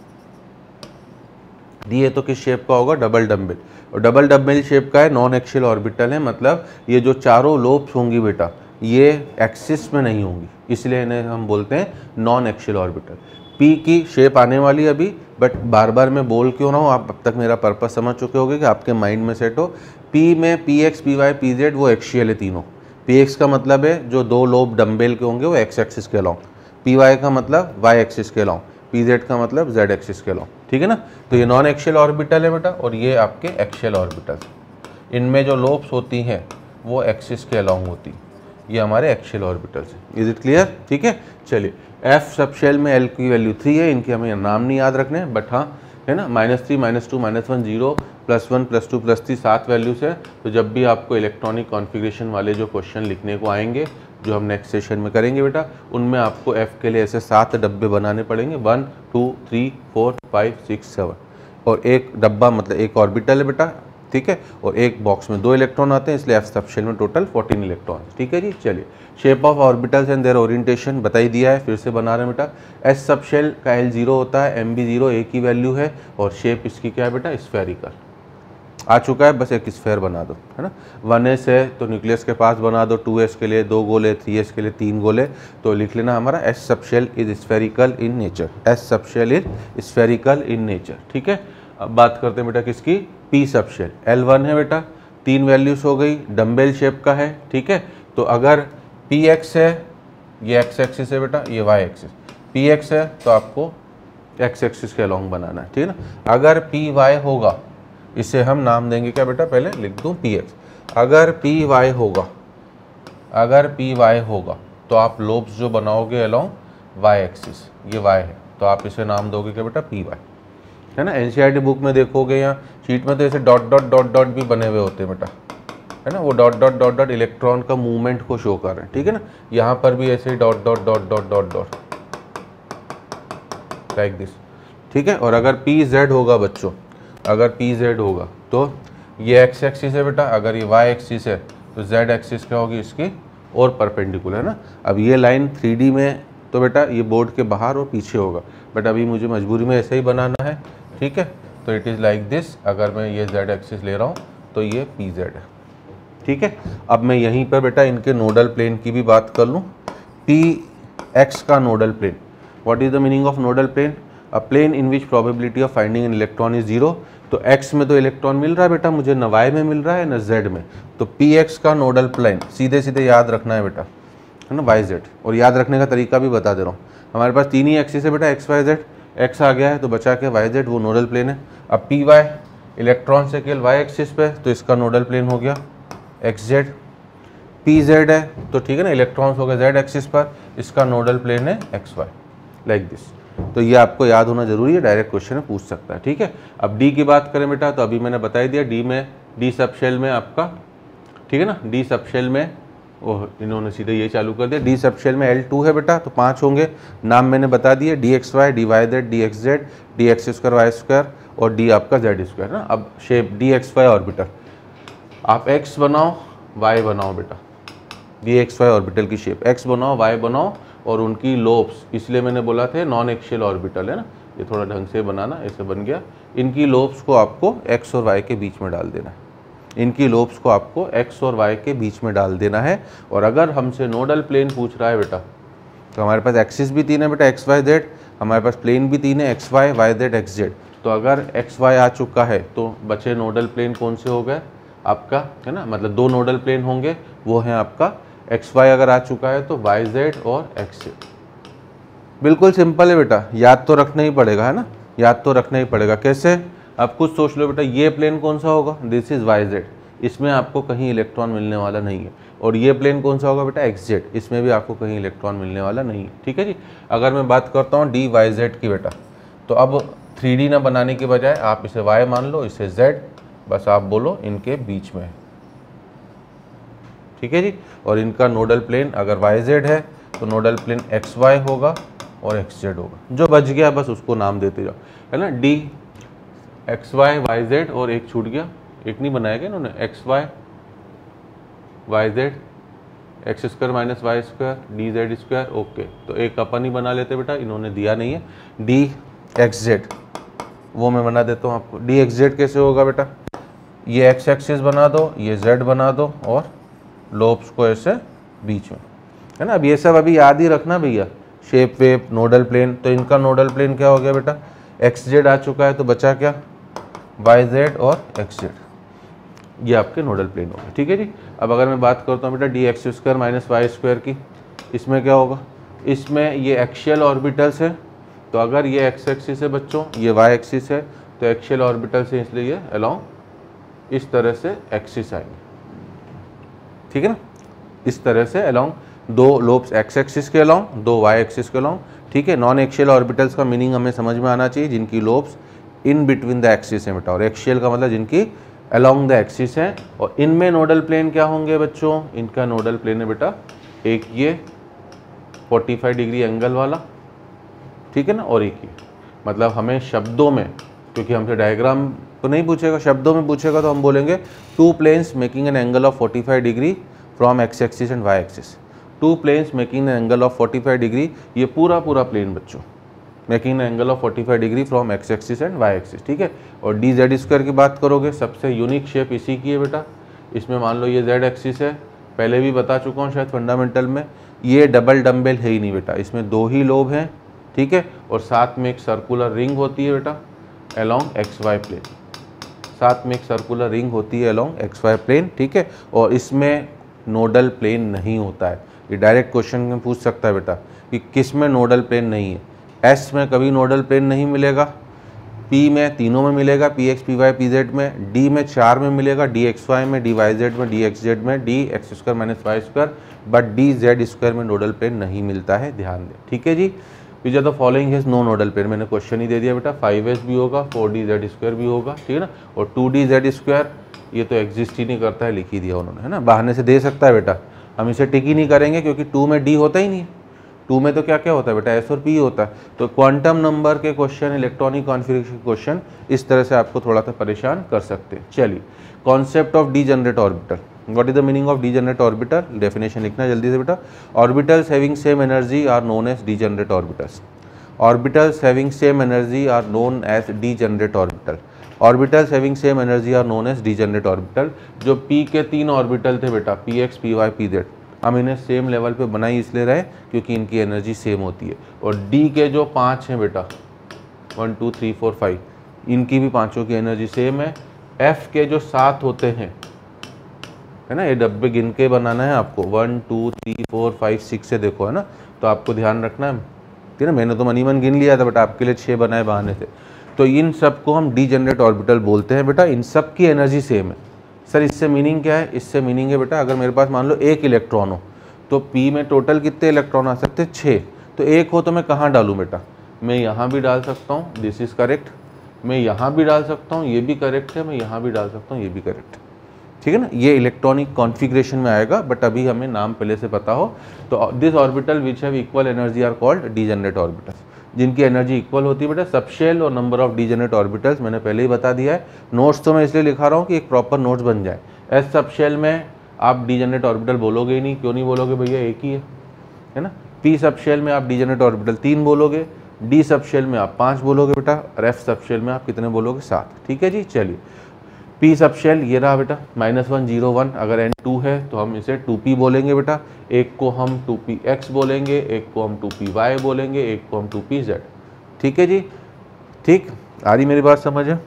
डी है तो किस शेप का होगा, डबल डम्बेल, और डबल डम्बेल शेप का है, नॉन एक्सियल ऑर्बिटल है, मतलब ये जो चारों लोब्स होंगी बेटा ये एक्सिस में नहीं होंगी, इसलिए इन्हें हम बोलते हैं नॉन एक्सियल ऑर्बिटल। पी की शेप आने वाली अभी, बट बार बार मैं बोल क्यों रहा हूँ, आप अब तक मेरा पर्पस समझ चुके होंगे कि आपके माइंड में सेट हो। पी में p x, p y, p z वो एक्सियल है तीनों। पी एक्स का मतलब है जो दो लोब डम्बेल के होंगे वो एक्स एक्सिस के अलॉन्ग, पी वाई का मतलब वाई एक्सिस के अलॉन्ग, पी जेड का मतलब जेड एक्सिस के अलॉन्ग, ठीक है ना। तो ये नॉन एक्सियल ऑर्बिटल है बेटा, और ये आपके एक्सियल ऑर्बिटल, इनमें जो लोब्स होती हैं वो एक्सिस के अलॉन्ग होती हैं, ये हमारे एक्सियल ऑर्बिटल्स हैं। इज इट क्लियर, ठीक है। चलिए, एफ सब शेल में एल की वैल्यू थ्री है, इनके हमें नाम नहीं याद रखने, बट हाँ है ना, minus three, minus two, minus one, zero, plus one, plus two, plus three, सात वैल्यूज़ है। तो जब भी आपको इलेक्ट्रॉनिक कॉन्फ़िगरेशन वाले जो क्वेश्चन लिखने को आएंगे, जो हम नेक्स्ट सेशन में करेंगे बेटा, उनमें आपको एफ के लिए ऐसे सात डब्बे बनाने पड़ेंगे, one, two, three, four, five, six, seven, और एक डब्बा मतलब एक ऑर्बिटल है बेटा, ठीक है, और एक बॉक्स में दो इलेक्ट्रॉन आते हैं, इसलिए एफ सब शेल में टोटल फोर्टीन इलेक्ट्रॉन, ठीक है जी। चलिए, shape of orbitals and their orientation बता ही दिया है, फिर से बना रहे हैं बेटा। एस सब शेल का एल जीरो होता है, एम भी जीरो, एक ही वैल्यू है, और शेप इसकी क्या है बेटा, स्फेरिकल आ चुका है, बस एक स्फेयर बना दो, है ना। वन एस है तो न्यूक्लियस के पास बना दो, टू एस के लिए दो गोले, थ्री एस के लिए तीन गोले, तो लिख लेना हमारा s subshell is spherical in nature, s subshell is spherical in nature, ठीक है। अब बात करते हैं बेटा किसकी, P subshell, l one है बेटा, तीन वैल्यूज हो गई, डम्बेल शेप का है, ठीक है। तो अगर पी एक्स है, ये एक्स एक्सिस है बेटा, ये वाई एक्सिस, पी एक्स है तो आपको एक्स एक्सिस के अलॉन्ग बनाना है, ठीक है ना। अगर पी वाई होगा, इसे हम नाम देंगे क्या बेटा, पहले लिख दूं पी एक्स। अगर पी वाई होगा, अगर पी वाई होगा तो आप लोब्स जो बनाओगे अलॉन्ग वाई एक्सिस, ये वाई है तो आप इसे नाम दोगे क्या बेटा, पी वाई, है ना। एनसीईआरटी बुक में देखोगे या शीट में तो ऐसे डॉट डॉट डॉट डॉट भी बने हुए होते हैं बेटा, है ना, वो dot dot dot dot electron का मूवमेंट को शो कर रहे हैं, ठीक है ना। यहाँ पर भी ऐसे ही dot dot dot dot dot dot like this, ठीक है। और अगर पी जेड होगा बच्चों, अगर पी जेड होगा तो ये एक्स एक्सिस है बेटा, अगर ये वाई एक्सिस है तो जेड एक्सिस क्या होगी इसकी, और परपेंडिकुलर, है ना। अब ये लाइन थ्री डी में तो बेटा ये बोर्ड के बाहर और पीछे होगा, बट अभी मुझे मजबूरी में ऐसे ही बनाना है, ठीक है। तो इट इज़ लाइक दिस, अगर मैं ये जेड एक्सिस ले रहा हूँ तो ये पी जेड है, ठीक है। अब मैं यहीं पर बेटा इनके नोडल प्लेन की भी बात कर लूँ, पी एक्स का nodal plane, what is the meaning of nodal plane. A plane in which probability of finding an electron is zero. तो x में तो इलेक्ट्रॉन मिल रहा है बेटा मुझे, न y में मिल रहा है न z में, तो px का नोडल प्लेन सीधे सीधे याद रखना है बेटा, है ना, वाई जेड। और याद रखने का तरीका भी बता दे रहा हूँ, हमारे पास तीन ही एक्सिस है बेटा, एक्स वाई जेड, एक्स आ गया है तो बचा के वाई जेड, वो नोडल प्लेन है। अब पी वाई इलेक्ट्रॉन से केवल वाई एक्सिस पे, तो इसका नोडल प्लेन हो गया एक्स जेड। पी जेड है तो ठीक है ना, इलेक्ट्रॉन्स हो गए जेड एक्सिस पर, इसका नोडल प्लेन है एक्स वाई, लाइक दिस। तो ये आपको याद होना जरूरी है, डायरेक्ट क्वेश्चन में पूछ सकता है, ठीक है। अब डी की बात करें बेटा, तो अभी मैंने बता ही दिया, डी में डी सब शेल में आपका, ठीक है ना, डी सब शेल में ओह इन्होंने सीधे ये चालू कर दिया, डी सब शेल में एल टू है बेटा, तो पाँच होंगे, नाम मैंने बता दिए, d x y, d y z, d x z, d x square y square और डी आपका जेड स्क्वायर ना। अब shape d x y orbital, आप एक्स बनाओ वाई बनाओ बेटा, डी एक्स वाई ऑर्बिटल की शेप एक्स बनाओ वाई बनाओ, और उनकी लोब्स, इसलिए मैंने बोला था नॉन एक्सियल ऑर्बिटल है ना, ये थोड़ा ढंग से बनाना, ऐसे बन गया। इनकी लोब्स को आपको एक्स और वाई के बीच में डाल देना है, इनकी लोब्स को आपको एक्स और वाई के बीच में डाल देना है। और अगर हमसे नोडल प्लेन पूछ रहा है बेटा, तो हमारे पास एक्सिस भी तीन है बेटा, एक्स वाई जेड, हमारे पास प्लेन भी तीन है, x y y z x z. तो अगर एक्स वाई आ चुका है तो बचे नोडल प्लेन कौन से हो गए आपका, है ना, मतलब दो नोडल प्लेन होंगे, वो है आपका एक्स वाई अगर आ चुका है तो वाई जेड और एक्स जेड। बिल्कुल सिंपल है बेटा, याद तो रखना ही पड़ेगा, है ना, याद तो रखना ही पड़ेगा। कैसे, आप कुछ सोच लो बेटा, ये प्लेन कौन सा होगा, दिस इज वाई जेड, इसमें आपको कहीं इलेक्ट्रॉन मिलने वाला नहीं है। और ये प्लेन कौन सा होगा बेटा, एक्स जेड, इसमें भी आपको कहीं इलेक्ट्रॉन मिलने वाला नहीं है, ठीक है जी। अगर मैं बात करता हूँ डी वाई जेड की बेटा, तो अब थ्री डी ना बनाने के बजाय आप इसे वाई मान लो, इसे जेड, बस आप बोलो इनके बीच में है, ठीक है जी। और इनका नोडल प्लेन अगर वाई जेड है तो नोडल प्लेन एक्स वाई होगा और एक्स जेड होगा, जो बच गया बस उसको नाम देते जाओ, है ना, d x y y z, और एक छूट गया, एक नहीं बनाया गया इन्होंने, x y y z x square minus y square d z square, okay. तो एक अपन ही बना लेते बेटा, इन्होंने दिया नहीं है, डी एक्स जेड वो मैं बना देता हूँ आपको। डी एक्स जेड कैसे होगा बेटा, ये एक्स एक्सिस बना दो, ये जेड बना दो, और लोब्स को ऐसे बीच में, है ना। अब ये सब अभी याद ही रखना भैया, शेप वेप नोडल प्लेन, तो इनका नोडल प्लेन क्या हो गया बेटा, एक्स जेड आ चुका है तो बचा क्या, वाई जेड और एक्स जेड, ये आपके नोडल प्लेन हो गए, ठीक है जी। अब अगर मैं बात करता हूँ बेटा d x square minus y square की, इसमें क्या होगा, इसमें ये एक्सियल ऑर्बिटल्स है, तो अगर ये एक्स एक्सिस है बच्चों, ये वाई एक्सिस है, तो एक्सियल ऑर्बिटल से इसलिए ये अलोंग इस तरह से एक्सिस आएंगे, ठीक है ना, इस तरह से अलोंग, दो लोब्स एक्स एक्सिस के अलोंग, दो वाई एक्सिस के अलोंग, ठीक है। नॉन एक्सियल ऑर्बिटल्स का मीनिंग हमें समझ में आना चाहिए, जिनकी lobes in between the axis है बेटा, और एक्सियल का मतलब जिनकी अलोंग द एक्सिस है। और इनमें नोडल प्लेन क्या होंगे बच्चों, इनका नोडल प्लेन है बेटा एक ये पैंतालीस डिग्री एंगल वाला, ठीक है ना, और एक ही, मतलब हमें शब्दों में, क्योंकि हमसे डायग्राम तो नहीं पूछेगा, शब्दों में पूछेगा तो हम बोलेंगे two planes making an angle of पैंतालीस degree from x axis and y axis, two planes making an angle of पैंतालीस डिग्री, ये पूरा पूरा प्लेन बच्चों मेकिंग एन एंगल ऑफ पैंतालीस degree from x axis and y axis, ठीक है। और डी जेड स्क्वायर की बात करोगे, सबसे यूनिक शेप इसी की है बेटा, इसमें मान लो ये जेड एक्सिस है, पहले भी बता चुका हूँ शायद फंडामेंटल में, ये डबल डम्बेल है ही नहीं बेटा, इसमें दो ही लोब हैं, ठीक है, और साथ में एक सर्कुलर रिंग होती है बेटा अलोंग एक्स वाई प्लेन, साथ में एक सर्कुलर रिंग होती है अलोंग एक्स वाई प्लेन, ठीक है। और इसमें नोडल प्लेन नहीं होता है, ये डायरेक्ट क्वेश्चन में पूछ सकता है बेटा कि किस में नोडल प्लेन नहीं है। एस में कभी नोडल प्लेन नहीं मिलेगा, पी में तीनों में मिलेगा, p x p y p z में, डी में चार में मिलेगा, डी एक्स वाई में, डी वाई जेड में, डी एक्स जेड में, d x square minus y square, but d z square में नोडल प्लेन नहीं मिलता है, ध्यान दें, ठीक है जी। Which are the following has no nodal plane, मैंने क्वेश्चन ही दे दिया बेटा, फाइव एस भी होगा, फोर डी जेड स्क्वायर भी होगा, ठीक है ना, और टू डी जेड स्क्वायर ये तो एग्जिस्ट ही नहीं करता है, लिख ही दिया उन्होंने, है ना, बहाने से दे सकता है बेटा, हम इसे टिक ही नहीं करेंगे क्योंकि टू में डी होता ही नहीं है, टू में तो क्या क्या होता है बेटा, एस और पी होता है। तो क्वांटम नंबर के क्वेश्चन, इलेक्ट्रॉनिक कॉन्फ़िगरेशन क्वेश्चन इस तरह से आपको थोड़ा सा परेशान कर सकते हैं। चलिए, concept of degenerate orbital, what is the meaning of degenerate orbital, definition लिखना जल्दी से बेटा। Orbitals having same energy are known as degenerate orbitals, orbitals having same energy are known as degenerate orbital, orbitals having same energy are known as degenerate orbital. जो p के तीन orbital थे बेटा, p x p y p z, हम इन्हें same level पे बनाई इसलिए रहे क्योंकि इनकी एनर्जी सेम होती है। और डी के जो पांच हैं बेटा, one two three four five, इनकी भी पांचों की एनर्जी सेम है। एफ के जो सात होते हैं, है ना, ये डब्बे गिन के बनाना है आपको, one two three four five six से देखो, है ना, तो आपको ध्यान रखना है, ठीक है ना। मैंने तो मनी मन गिन लिया था, बट आपके लिए छः बनाए बहाने थे। तो इन सब को हम डीजेनरेट ऑर्बिटल बोलते हैं बेटा। इन सब की एनर्जी सेम है। सर इससे मीनिंग क्या है? इससे मीनिंग है बेटा, अगर मेरे पास मान लो एक इलेक्ट्रॉन हो तो पी में टोटल कितने इलेक्ट्रॉन आ सकते हैं? छः। तो एक हो तो मैं कहाँ डालूँ बेटा? मैं यहाँ भी डाल सकता हूँ, दिस इज़ करेक्ट। मैं यहाँ भी डाल सकता हूँ, ये भी करेक्ट है। मैं यहाँ भी डाल सकता हूँ, ये भी करेक्ट है, ठीक है ना। ये इलेक्ट्रॉनिक कॉन्फ़िगरेशन में आएगा, बट अभी हमें नाम पहले से पता हो। तो this orbital which have equal energy are called degenerate orbitals. जिनकी एनर्जी इक्वल होती है बेटा, सबशेल और नंबर ऑफ डीजेनरेट ऑर्बिटल्स मैंने पहले ही बता दिया है। नोट्स तो मैं इसलिए लिखा रहा हूँ कि एक प्रॉपर नोट्स बन जाए। एस सबशेल में आप डीजेनरेट ऑर्बिटल बोलोगे ही नहीं। क्यों नहीं बोलोगे भैया? एक ही है, है ना। पी सबशेल में आप डीजेनरेट ऑर्बिटल तीन बोलोगे, डी सबशेल में आप पाँच बोलोगे बेटा, और एफ सबशेल में आप कितने बोलोगे? सात, ठीक है जी। चलिए, पी सबशेल ये रहा बेटा, माइनस वन जीरो वन। अगर एन टू है तो हम इसे टू पी बोलेंगे बेटा। एक को हम टू पी एक्स बोलेंगे, एक को हम टू पी वाई बोलेंगे, एक को हम टू पी जेड, ठीक है जी। ठीक, आ रही मेरी बात समझ है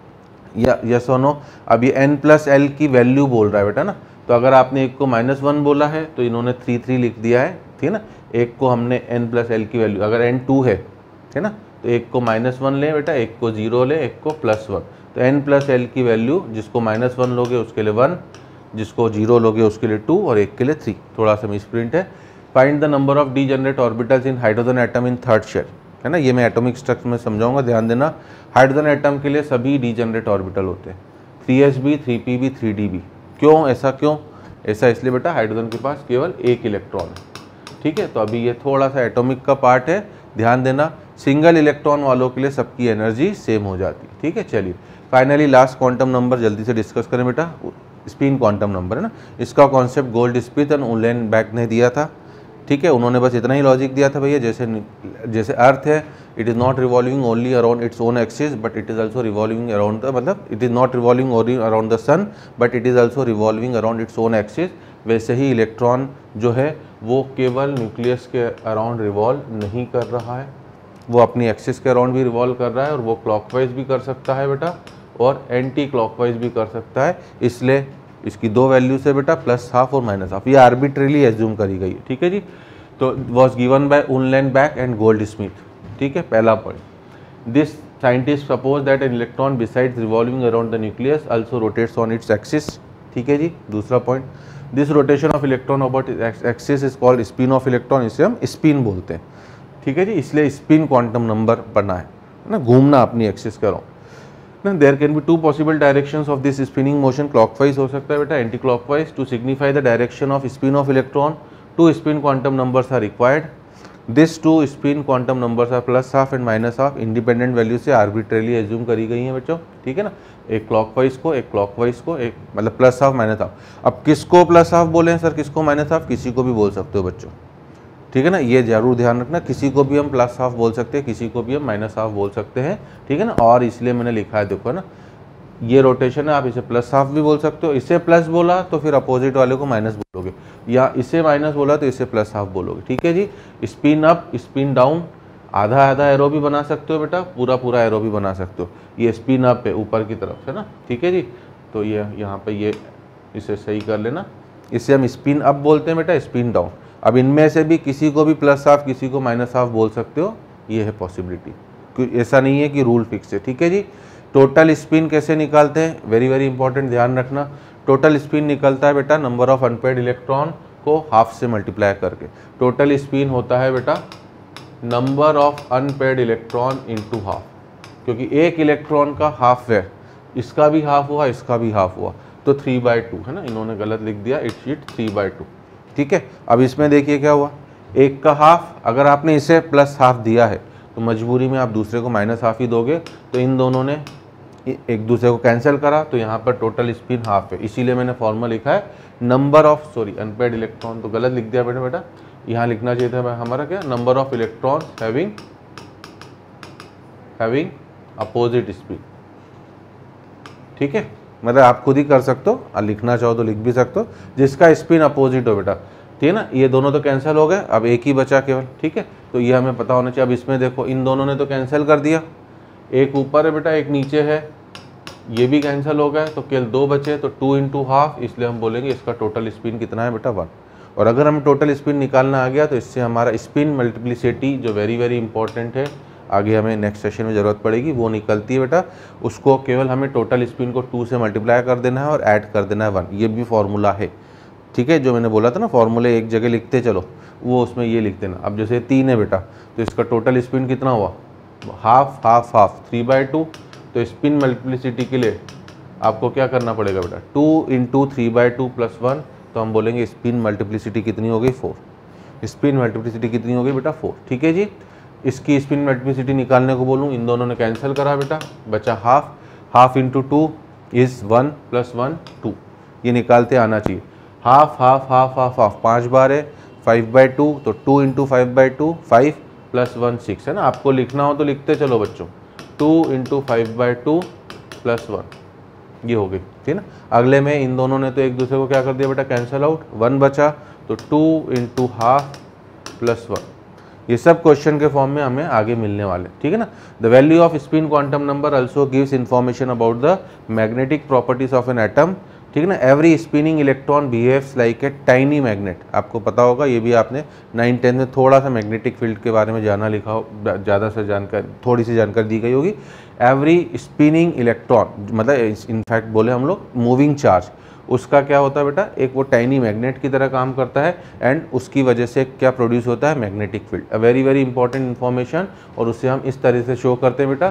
या यस और नो? अब ये एन प्लस एल की वैल्यू बोल रहा है बेटा ना। तो अगर आपने एक को माइनस वन बोला है तो इन्होंने थ्री थ्री लिख दिया है, ठीक है ना। एक को हमने एन प्लस एल की वैल्यू, अगर एन टू है, है ना, तो एक को माइनस वन ले बेटा, एक को जीरो ले, एक को प्लस वन। तो एन प्लस एल की वैल्यू, जिसको माइनस वन लोगे उसके लिए वन, जिसको जीरो लोगे उसके लिए टू, और एक के लिए थ्री। थोड़ा सा मिसप्रिंट है। Find the number of degenerate orbitals in hydrogen atom in third shell, है ना। ये मैं एटॉमिक स्ट्रक्चर में समझाऊंगा, ध्यान देना। हाइड्रोजन एटम के लिए सभी डीजेनरेट ऑर्बिटल होते हैं, थ्री एस बी, थ्री पी बी, थ्री डी बी। क्यों ऐसा? क्यों ऐसा? इसलिए बेटा हाइड्रोजन के पास केवल एक इलेक्ट्रॉन है, ठीक है। तो अभी ये थोड़ा सा एटॉमिक का पार्ट है, ध्यान देना। सिंगल इलेक्ट्रॉन वालों के लिए सबकी एनर्जी सेम हो जाती है, ठीक है। चलिए, फाइनली लास्ट क्वांटम नंबर जल्दी से डिस्कस करें बेटा, स्पिन क्वांटम नंबर, है ना। इसका concept Goudsmit and Uhlenbeck ने दिया था, ठीक है। उन्होंने बस इतना ही लॉजिक दिया था भैया, जैसे जैसे अर्थ है, it is not revolving only around its own axis, but it is also revolving around the, मतलब it is not revolving only around the sun, but it is also revolving around its own axis. वैसे ही electron जो है वो केवल nucleus के around revolve नहीं कर रहा है, वो अपनी एक्सिस के अराउंड भी रिवॉल्व कर रहा है, और वो क्लॉकवाइज भी कर सकता है बेटा, और एंटी क्लॉकवाइज भी कर सकता है। इसलिए इसकी दो वैल्यूज है बेटा, प्लस हाफ और माइनस हाफ। ये आर्बिट्रेली एज्यूम करी गई है, ठीक है जी। तो was given by Uhlenbeck and Goudsmit, ठीक है, पहला point. This scientist suppose that an electron besides revolving around the nucleus also rotates on its axis, ठीक है जी। दूसरा point, this rotation of electron about axis is called spin of electron, इसे हम spin बोलते हैं, ठीक है जी। इसलिए स्पिन क्वांटम नंबर बना है ना, घूमना अपनी एक्सिस के अराउंड ना। There can be two possible directions of this spinning motion, clockwise हो सकता है बेटा, anti clockwise. To signify the direction of spin of electron, two spin quantum numbers are required. This two spin quantum numbers are plus half and minus half, independent value से arbitrarily assume करी गई हैं बच्चों, ठीक है ना। एक clockwise को, एक क्लॉकवाइज को, एक मतलब प्लस हाफ माइनस हाफ। अब किसको प्लस हाफ बोले सर, किसको माइनस हाफ? किसी को भी बोल सकते हो बच्चों, ठीक है ना। ये जरूर ध्यान रखना, किसी को भी हम प्लस हाफ बोल सकते हैं, किसी को भी हम माइनस हाफ बोल सकते हैं, ठीक है ना। और इसलिए मैंने लिखा है, देखो ना, ये रोटेशन है, आप इसे प्लस हाफ भी बोल सकते हो। इसे प्लस बोला तो फिर अपोजिट वाले को माइनस बोलोगे, या इसे माइनस बोला तो इसे प्लस हाफ बोलोगे, ठीक है जी। स्पिन अप, स्पिन डाउन, आधा आधा एरो भी बना सकते हो बेटा, पूरा पूरा एरो भी बना सकते हो। ये स्पिन अप है ऊपर की तरफ है ना, ठीक है जी। तो ये यहाँ पे ये इसे सही कर लेना, इसे हम स्पिन अप बोलते हैं बेटा, स्पिन डाउन। अब इनमें से भी किसी को भी प्लस हाफ, किसी को माइनस हाफ बोल सकते हो, ये है पॉसिबिलिटी, क्योंकि ऐसा नहीं है कि रूल फिक्स है, ठीक है जी। टोटल स्पिन कैसे निकालते हैं? वेरी वेरी इंपॉर्टेंट, ध्यान रखना। टोटल स्पिन निकलता है बेटा नंबर ऑफ अनपेयर्ड इलेक्ट्रॉन को हाफ से मल्टीप्लाई करके। टोटल स्पिन होता है बेटा number of unpaired electron into half, क्योंकि एक इलेक्ट्रॉन का हाफ है, इसका भी हाफ हुआ, इसका भी हाफ हुआ, तो थ्री बाई टू है ना। इन्होंने गलत लिख दिया, it sheet three by two, ठीक है। अब इसमें देखिए क्या हुआ, एक का हाफ, अगर आपने इसे प्लस हाफ दिया है तो मजबूरी में आप दूसरे को माइनस हाफ ही दोगे। तो इन दोनों ने एक दूसरे को कैंसिल करा, तो यहाँ पर टोटल स्पिन हाफ है, इसीलिए मैंने फॉर्मूला लिखा है number of, sorry unpaired electron तो गलत लिख दिया बेटा बेटा यहाँ लिखना चाहिए था हमारा क्या, number of electron having having opposite spin, ठीक है। मतलब आप खुद ही कर सकते हो, और लिखना चाहो तो लिख भी सकते हो, जिसका स्पिन अपोजिट हो बेटा, ठीक है ना। ये दोनों तो कैंसिल हो गए, अब एक ही बचा केवल, ठीक है। तो ये हमें पता होना चाहिए। अब इसमें देखो, इन दोनों ने तो कैंसिल कर दिया, एक ऊपर है बेटा, एक नीचे है, ये भी कैंसिल हो गए तो केवल दो बचे, तो टू इंटू हाफ, इसलिए हम बोलेंगे इसका टोटल स्पिन कितना है बेटा वन। और अगर हमें टोटल स्पिन निकालना आ गया तो इससे हमारा स्पिन मल्टीप्लिसिटी जो वेरी वेरी इंपॉर्टेंट है, आगे हमें नेक्स्ट सेशन में ज़रूरत पड़ेगी, वो निकलती है बेटा। उसको केवल हमें टोटल स्पिन को टू से मल्टीप्लाई कर देना है और ऐड कर देना है वन। ये भी फॉर्मूला है, ठीक है, जो मैंने बोला था ना फॉर्मूले एक जगह लिखते चलो, वो उसमें ये लिख देना। अब जैसे तीन है बेटा, तो इसका टोटल स्पिन कितना हुआ, half half half, three by two. तो स्पिन मल्टीप्लिसिटी के लिए आपको क्या करना पड़ेगा बेटा, two into three by two plus one, तो हम बोलेंगे स्पिन मल्टीप्लिसिटी कितनी हो गई, फोर। स्पिन मल्टीप्लिसिटी कितनी हो गई बेटा, फोर, ठीक है जी। इसकी स्पिन मल्टीप्लिसिटी निकालने को बोलूँ, इन दोनों ने कैंसिल करा बेटा, बचा half, half into two is one plus one two, ये निकालते आना चाहिए। Half half half half half पाँच बार है, फाइव बाई टू, तो two into five by two, five plus one six है ना। आपको लिखना हो तो लिखते चलो बच्चों, two into five by two plus one, ये हो गई, ठीक ना। अगले में इन दोनों ने तो एक दूसरे को क्या कर दिया बेटा, कैंसिल आउट, वन बचा, तो two into half plus one. ये सब क्वेश्चन के फॉर्म में हमें आगे मिलने वाले, ठीक है ना। The value of spin quantum number also gives information about the magnetic properties of an atom, ठीक है ना। Every spinning electron behaves like a tiny magnet, आपको पता होगा, ये भी आपने नाइन टेंथ में थोड़ा सा मैग्नेटिक फील्ड के बारे में जाना लिखा हो, ज़्यादा से जानकारी, थोड़ी सी जानकारी दी गई होगी। एवरी स्पिनिंग इलेक्ट्रॉन मतलब इनफैक्ट बोले हम लोग मूविंग चार्ज, उसका क्या होता है बेटा, एक वो टाइनी मैग्नेट की तरह काम करता है, एंड उसकी वजह से क्या प्रोड्यूस होता है, magnetic field. A very very important information, और उससे हम इस तरह से शो करते हैं बेटा,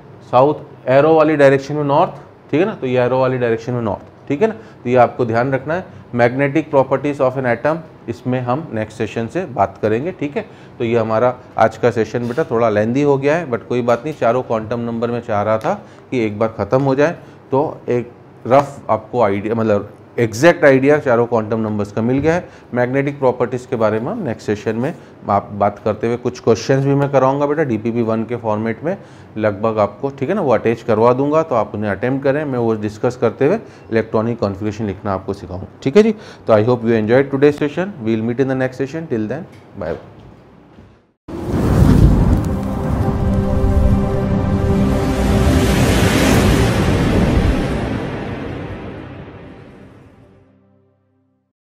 साउथ एरो वाली डायरेक्शन में नॉर्थ, ठीक है ना, तो ये एरो वाली डायरेक्शन में नॉर्थ, ठीक है ना। तो ये आपको ध्यान रखना है। Magnetic properties of an atom, इसमें हम नेक्स्ट सेशन से बात करेंगे, ठीक है। तो ये हमारा आज का सेशन बेटा थोड़ा लेंदी हो गया है, बट कोई बात नहीं, चारों क्वांटम नंबर में चाह रहा था कि एक बार ख़त्म हो जाए, तो एक रफ आपको आइडिया, मतलब एग्जैक्ट आइडिया चारों क्वांटम नंबर्स का मिल गया है। मैग्नेटिक प्रॉपर्टीज़ के बारे में हम नेक्स्ट सेशन में आप बात करते हुए कुछ क्वेश्चंस भी मैं कराऊंगा बेटा डीपीपी वन के फॉर्मेट में लगभग आपको, ठीक है ना, वो अटैच करवा दूंगा, तो आप उन्हें अटेम्प्ट करें, मैं वो डिस्कस करते हुए इलेक्ट्रॉनिक कॉन्फ़िगरेशन लिखना आपको सिखाऊंगा, ठीक है जी। तो I hope you enjoyed today session, we will meet in the next session, till then bye bye.